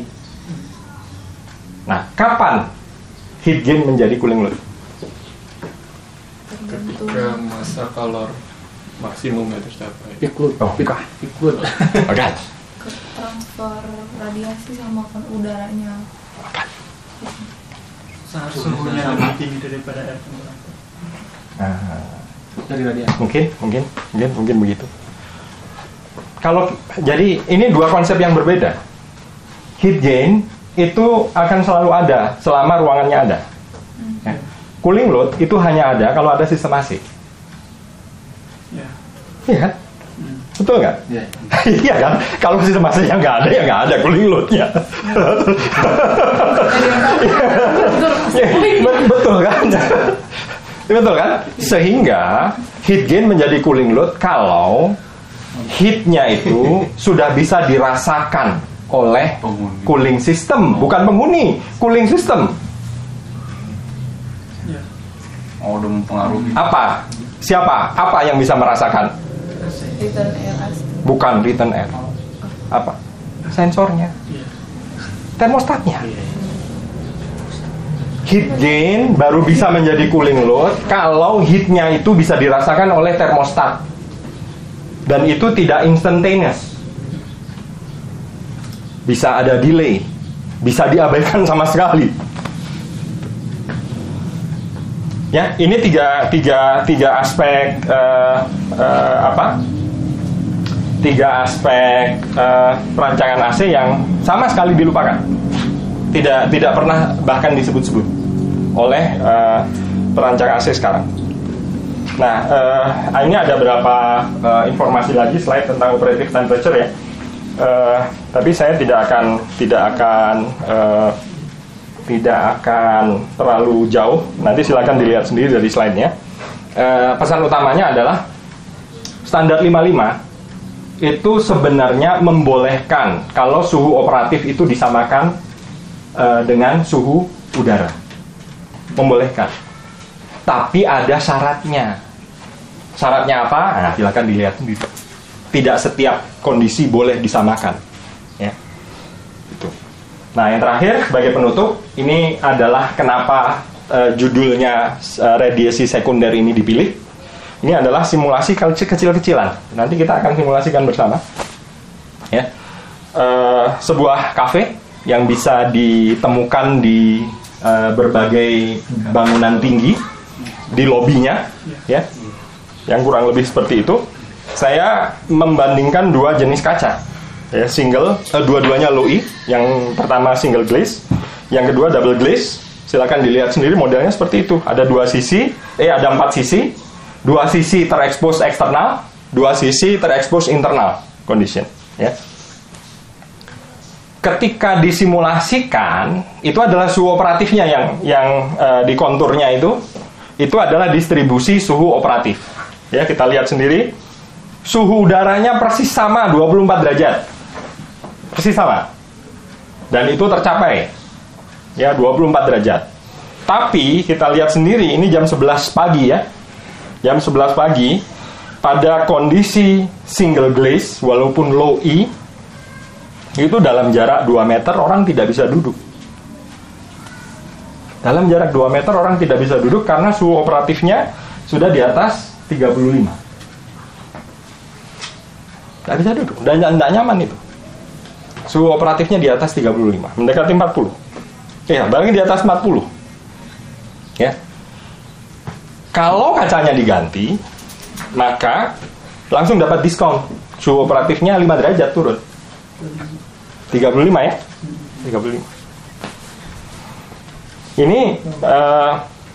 Nah, kapan heat gain menjadi cooling load? Tergantung. Ketika masa kalor maksimumnya tercapai. Ikut. Oh, bukan. Ikut. Oke. Ke transfer radiasi sama kan udaranya. Suhunya lebih tinggi daripada air temperatur. Nah, Dari radiasi. mungkin, mungkin, mungkin, mungkin begitu. Kalau jadi ini dua konsep yang berbeda. Heat gain itu akan selalu ada selama ruangannya ada. Ya. Cooling load itu hanya ada kalau ada sistem A C. Ya. Iya kan? Betul nggak? Iya. Iya kan? Kalau sistem A C-nya nggak ada, ya nggak ada cooling load-nya. Ya, bet- betul kan? Betul kan? Sehingga heat gain menjadi cooling load kalau heat-nya itu sudah bisa dirasakan oleh Penghuni. cooling system, bukan penghuni, cooling system. Ya. Oh, udah mempengaruhi. Apa? Siapa? Apa yang bisa merasakan? Return air as. Bukan return air. Apa? Sensornya. Iya. Termostatnya. Heat gain baru bisa menjadi cooling load kalau heatnya itu bisa dirasakan oleh termostat. Dan itu tidak instantaneous. Bisa ada delay. Bisa diabaikan sama sekali. Ya, ini tiga tiga tiga aspek uh, uh, apa? Tiga aspek uh, perancangan A C yang sama sekali dilupakan. Tidak tidak pernah bahkan disebut-sebut oleh uh, perancang A C sekarang. Nah, uh, ini ada beberapa uh, informasi lagi slide tentang operative temperature ya. Uh, tapi saya tidak akan tidak akan uh, tidak akan terlalu jauh. Nanti silakan dilihat sendiri dari slide-nya. Uh, pesan utamanya adalah standar lima puluh lima itu sebenarnya membolehkan kalau suhu operatif itu disamakan uh, dengan suhu udara. Membolehkan. Tapi ada syaratnya. Syaratnya apa? Nah, silakan dilihat sendiri. Tidak setiap kondisi boleh disamakan. Ya. Itu. Nah, yang terakhir sebagai penutup, ini adalah kenapa uh, judulnya uh, radiasi sekunder ini dipilih. Ini adalah simulasi kecil-kecilan. Nanti kita akan simulasikan bersama. Ya. Uh, sebuah kafe yang bisa ditemukan di uh, berbagai bangunan tinggi di lobinya, ya, yang kurang lebih seperti itu. Saya membandingkan dua jenis kaca, ya, single, uh, dua-duanya low E. Yang pertama single glaze, yang kedua double glaze. Silakan dilihat sendiri modelnya seperti itu. Ada dua sisi, eh ada empat sisi. Dua sisi terekspos eksternal, dua sisi terekspos internal condition. Ya. Ketika disimulasikan, itu adalah suhu operatifnya yang yang uh, di konturnya itu, itu adalah distribusi suhu operatif. Ya, kita lihat sendiri, suhu udaranya persis sama dua puluh empat derajat, persis sama, dan itu tercapai, ya dua puluh empat derajat. Tapi kita lihat sendiri, ini jam sebelas pagi ya. Jam sebelas pagi, pada kondisi single glaze, walaupun low E, itu dalam jarak dua meter orang tidak bisa duduk. Dalam jarak dua meter orang tidak bisa duduk karena suhu operatifnya sudah di atas tiga puluh lima. Tidak bisa duduk, dan tidak nyaman itu. Suhu operatifnya di atas tiga puluh lima, mendekati empat puluh. Ya, barangnya di atas empat puluh. Ya. Kalau kacanya diganti, maka langsung dapat diskon. Suhu operatifnya lima derajat turun. tiga puluh lima ya? tiga puluh lima. Ini uh,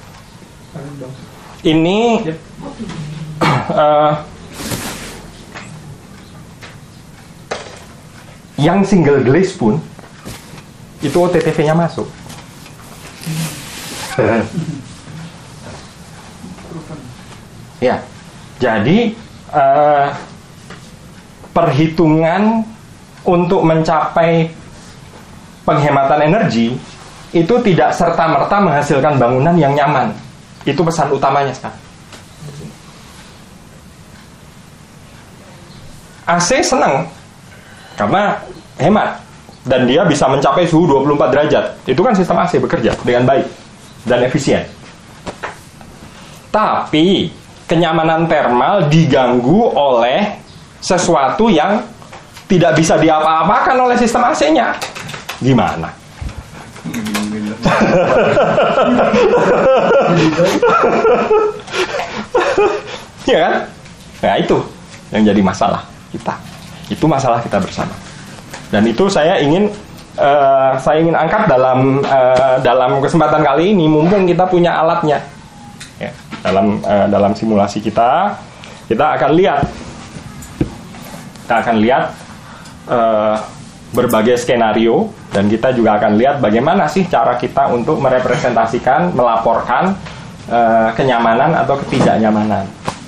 ini uh, yang single glaze pun itu O T T V-nya masuk. Ya, jadi uh, perhitungan untuk mencapai penghematan energi itu tidak serta-merta menghasilkan bangunan yang nyaman. Itu pesan utamanya sekarang. A C senang karena hemat dan dia bisa mencapai suhu dua puluh empat derajat. Itu kan sistem A C bekerja dengan baik dan efisien. Tapi kenyamanan termal diganggu oleh sesuatu yang tidak bisa diapa-apakan oleh sistem A C-nya. Gimana? Ya kan? Nah, itu yang jadi masalah kita. Itu masalah kita bersama. Dan itu saya ingin uh, saya ingin angkat dalam uh, dalam kesempatan kali ini, mumpung kita punya alatnya. Ya, dalam uh, dalam simulasi kita, kita akan lihat kita akan lihat uh, berbagai skenario, dan kita juga akan lihat bagaimana sih cara kita untuk merepresentasikan, melaporkan uh, kenyamanan atau ketidaknyamanan.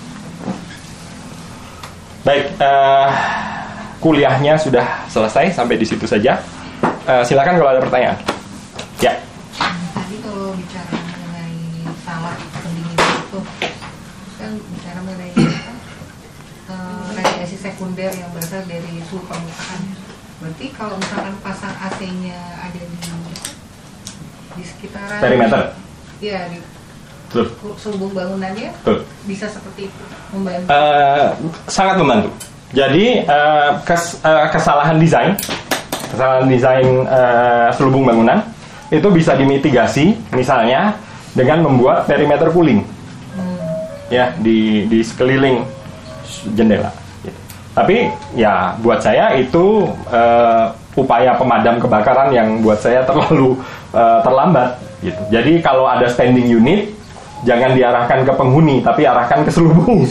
Baik, uh, kuliahnya sudah selesai, sampai di situ saja. Uh, silakan kalau ada pertanyaan. Ya. Tadi kalau bicara mengenai salah pendingin itu, kan bicara mengenai uh, radiasi sekunder yang berasal dari suhu permukaan. Berarti kalau misalkan pasang A C-nya ada di di sekitaran perimeter, iya, di betul, selubung bangunannya, betul, bisa seperti itu membantu. Uh, sangat membantu. Jadi uh, kes, uh, kesalahan desain, kesalahan desain uh, selubung bangunan itu bisa dimitigasi. Misalnya dengan membuat perimeter cooling ya di di sekeliling jendela. Gitu. Tapi ya buat saya itu uh, upaya pemadam kebakaran yang buat saya terlalu uh, terlambat. Gitu. Jadi kalau ada standing unit, jangan diarahkan ke penghuni, tapi arahkan ke selubung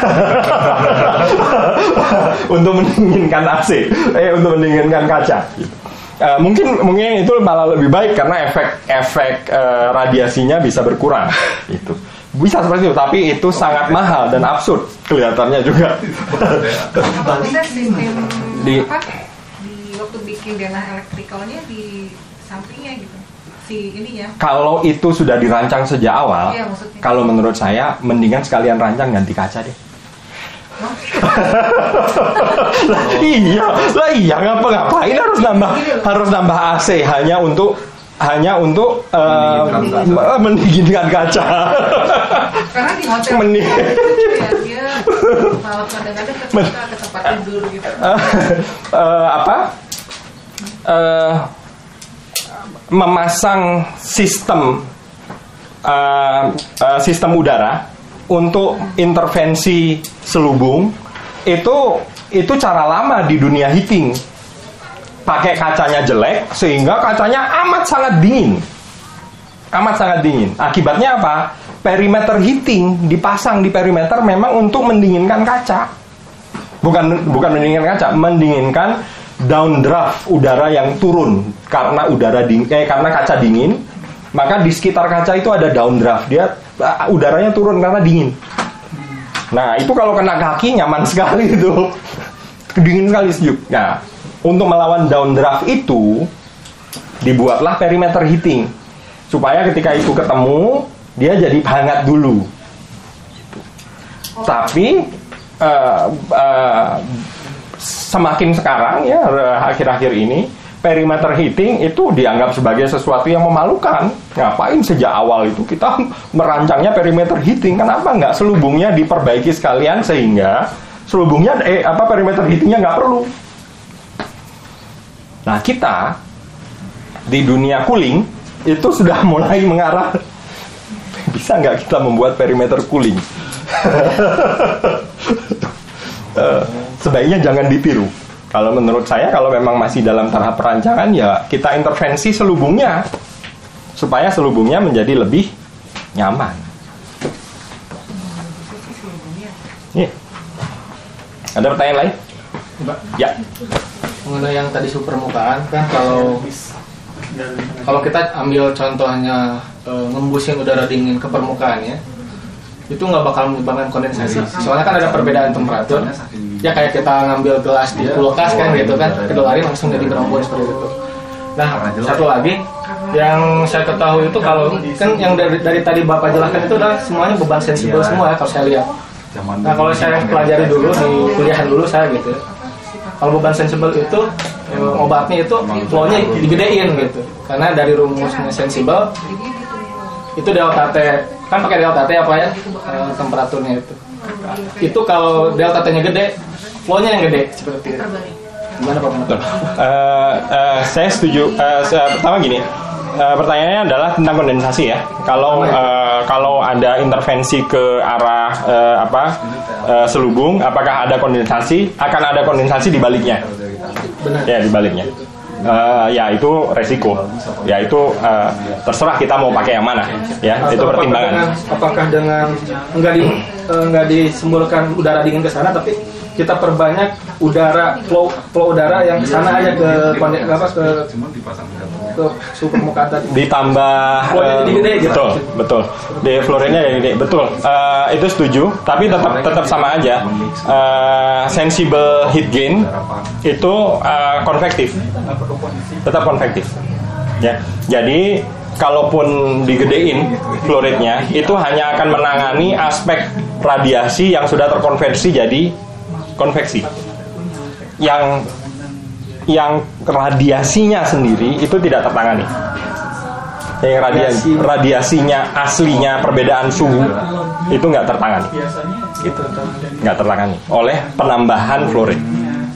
untuk mendinginkan A C, eh untuk mendinginkan kaca. Gitu. Uh, mungkin mungkin itu malah lebih baik karena efek-efek uh, radiasinya bisa berkurang. Gitu. Bisa seperti itu, tapi itu sangat mahal dan absurd kelihatannya juga. Apa bisa sistem Di- apa di waktu bikin denah elektrikalnya di sampingnya gitu, si ininya. Kalau itu sudah dirancang sejak awal, Iya, maksudnya. kalau menurut saya mendingan sekalian rancang ganti kaca deh. Lah, iya, lah iya ngapa ngapain harus nambah harus nambah A C hanya untuk hanya untuk uh, Mendinginkan mendinginkan kaca. Karena di hotel Mending. ya, dia kalau kadang-kadang ketika ke tempat tidur gitu. uh, apa? Uh, memasang sistem uh, uh, sistem udara untuk intervensi selubung itu itu cara lama di dunia heating. Pakai kacanya jelek sehingga kacanya amat sangat dingin. Amat sangat dingin. Akibatnya apa? Perimeter heating dipasang di perimeter memang untuk mendinginkan kaca. Bukan bukan mendinginkan kaca, mendinginkan downdraft udara yang turun karena udara dingin eh, karena kaca dingin, maka di sekitar kaca itu ada downdraft. Dia uh, udaranya turun karena dingin. Nah, itu kalau kena kaki nyaman sekali itu. Dingin sekali sejuk. Nah, untuk melawan downdraft itu dibuatlah perimeter heating supaya ketika itu ketemu dia jadi hangat dulu. Gitu. Tapi uh, uh, semakin sekarang ya akhir-akhir ini perimeter heating itu dianggap sebagai sesuatu yang memalukan. Ngapain sejak awal itu kita merancangnya perimeter heating? Kenapa nggak selubungnya diperbaiki sekalian sehingga selubungnya eh apa perimeter heatingnya nggak perlu? Nah, kita di dunia cooling itu sudah mulai mengarah, bisa nggak kita membuat perimeter cooling? uh, sebaiknya jangan ditiru. Kalau menurut saya, kalau memang masih dalam tahap perancangan, ya kita intervensi selubungnya supaya selubungnya menjadi lebih nyaman. Yeah. Ada pertanyaan lain? Mbak, Ya. mengenai yang tadi suhu permukaan kan, kalau kalau kita ambil contohnya e, ngembusin udara dingin ke permukaan ya, itu nggak bakal menyebabkan kondensasi. Soalnya kan ada perbedaan temperatur. Ya kayak kita ngambil gelas di kulkas kan gitu kan, keluarin langsung jadi berembun seperti itu. Nah, satu lagi yang saya ketahui itu kalau kan yang dari, dari tadi Bapak jelaskan itu udah semuanya beban sensibel semua ya kalau saya lihat. Nah, kalau saya pelajari dulu di kuliahan dulu saya gitu. Kalau beban sensibel itu obatnya itu flow-nya digedein gitu. Karena dari rumusnya sensibel itu delta T, kan pakai delta T apa ya? E, temperaturnya itu. Itu kalau delta T-nya gede, flow-nya yang gede seperti itu. Gimana Pak? Uh, uh, saya setuju. Uh, pertama gini, uh, pertanyaannya adalah tentang kondensasi ya. Kalau uh, kalau ada intervensi ke arah uh, apa uh, selubung, apakah ada kondensasi? Akan ada kondensasi di baliknya. Benar. Ya, di baliknya. Uh, ya itu resiko. Ya itu uh, terserah kita mau pakai yang mana. Ya, Atau itu pertimbangan. Apakah dengan, apakah dengan enggak di enggak disemburkan udara dingin ke sana, tapi kita perbanyak udara flow flow udara yang ke sana aja ke kondek apa ke ke suhu permukaan tadi. Ditambah Flow-nya jadi gede, gitu. betul betul di flow-nya jadi gede betul. Uh, itu setuju, tapi tetap tetap sama aja. Uh, sensible heat gain itu uh, konvektif, tetap konvektif ya. Jadi kalaupun digedein flow rate-nya, itu hanya akan menangani aspek radiasi yang sudah terkonversi jadi konveksi. Yang yang radiasinya sendiri itu tidak tertangani. Yang radiasi, radiasinya aslinya perbedaan suhu itu nggak tertangani. Gitu. Nggak tertangani oleh penambahan flow rate.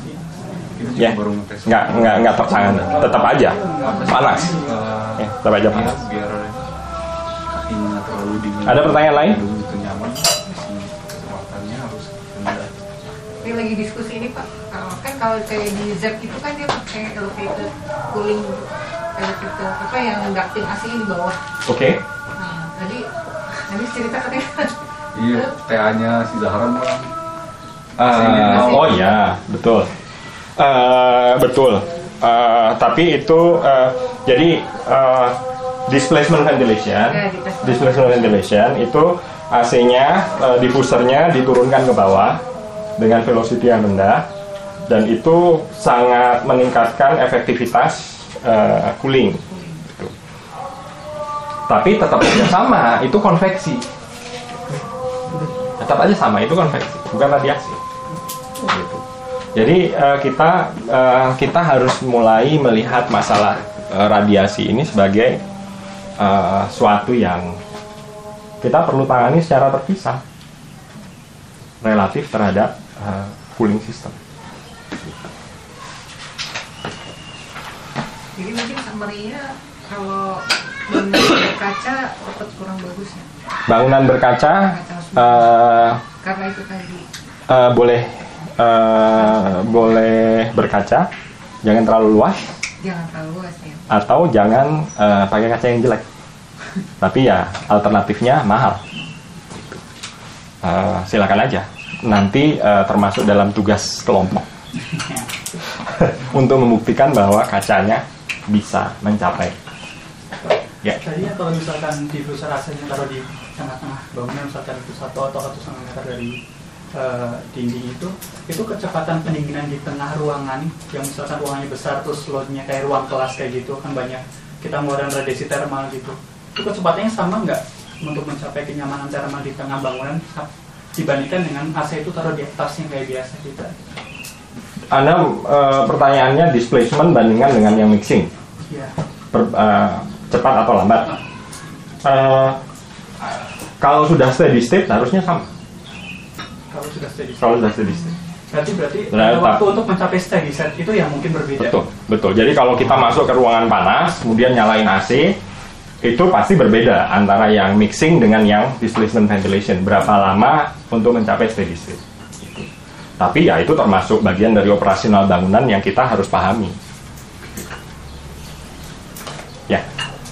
Ya, nggak nggak nggak tertangani. Tetap aja panas. Ya, tetap aja panas. Biar kakinya kalau dingin Ada pertanyaan lain? itu nyaman, isi kecepatannya harus rendah. Ini lagi diskusi ini Pak. Uh, kan kalau kayak di Z itu kan dia pakai elevated cooling, elevated apa yang ducting A C di bawah. Oke. Nah, tadi tadi cerita katanya. Iya, T A-nya si Zahran bang. Uh, oh ya, betul. Uh, betul. Uh, tapi itu uh, jadi uh, displacement ventilation, Ya, displacement. displacement ventilation itu A C-nya, uh, diffusernya diturunkan ke bawah dengan velocity yang rendah, dan itu sangat meningkatkan efektivitas uh, cooling. Gitu. Tapi tetap aja sama, itu konveksi. Tetap aja sama, itu konveksi, bukan radiasi. Gitu. Jadi uh, kita uh, kita harus mulai melihat masalah uh, radiasi ini sebagai uh, suatu yang kita perlu tangani secara terpisah relatif terhadap uh, cooling system. Jadi mungkin summary-nya kalau bangunan berkaca tetap kurang bagus ya. Bangunan berkaca uh, Karena itu tadi. uh, boleh uh, boleh berkaca, jangan terlalu luas. Jangan terlalu luas ya. Atau jangan uh, pakai kaca yang jelek. Tapi ya alternatifnya mahal. Uh, silakan aja. Nanti uh, termasuk dalam tugas kelompok untuk membuktikan bahwa kacanya bisa mencapai. Ya. Tadinya kalau misalkan diffuser A C-nya taruh di tengah-tengah bangunan, misalkan itu satu atau satu setengah meter dari uh, dinding itu, itu kecepatan pendinginan di tengah ruangan yang misalkan ruangannya besar terus loadnya kayak ruang kelas kayak gitu kan banyak kita ngeluarin radiasi termal gitu, itu kecepatannya sama nggak untuk mencapai kenyamanan termal di tengah bangunan dibandingkan dengan A C itu taruh di atasnya kayak biasa kita? Anda uh, pertanyaannya displacement bandingkan dengan yang mixing. Ya. Per, uh, cepat atau lambat? Uh, kalau sudah steady state harusnya sama. Kalau sudah steady state. Kalau sudah steady state. Berarti berarti Nah, ada waktu tak. untuk mencapai steady state itu yang mungkin berbeda. Betul, betul. Jadi kalau kita masuk ke ruangan panas, kemudian nyalain A C, itu pasti berbeda antara yang mixing dengan yang displacement ventilation. Berapa lama untuk mencapai steady state? Gitu. Tapi ya itu termasuk bagian dari operasional bangunan yang kita harus pahami. Ya.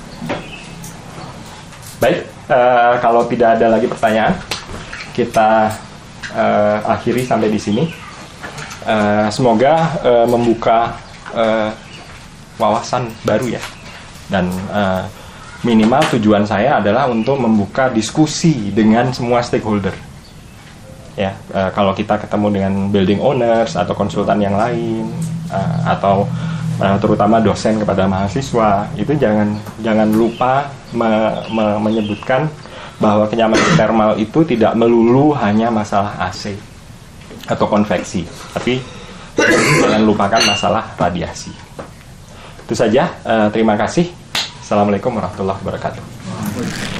Baik, uh, kalau tidak ada lagi pertanyaan, kita uh, akhiri sampai di sini. Uh, semoga uh, membuka uh, wawasan baru ya, dan uh, minimal tujuan saya adalah untuk membuka diskusi dengan semua stakeholder. Ya, uh, kalau kita ketemu dengan building owners atau konsultan yang lain, uh, atau uh, terutama dosen kepada mahasiswa, itu jangan jangan lupa me, me, menyebutkan bahwa kenyamanan thermal itu tidak melulu hanya masalah A C atau konveksi, tapi jangan lupakan masalah radiasi. Itu saja. Uh, terima kasih. Assalamualaikum warahmatullahi wabarakatuh.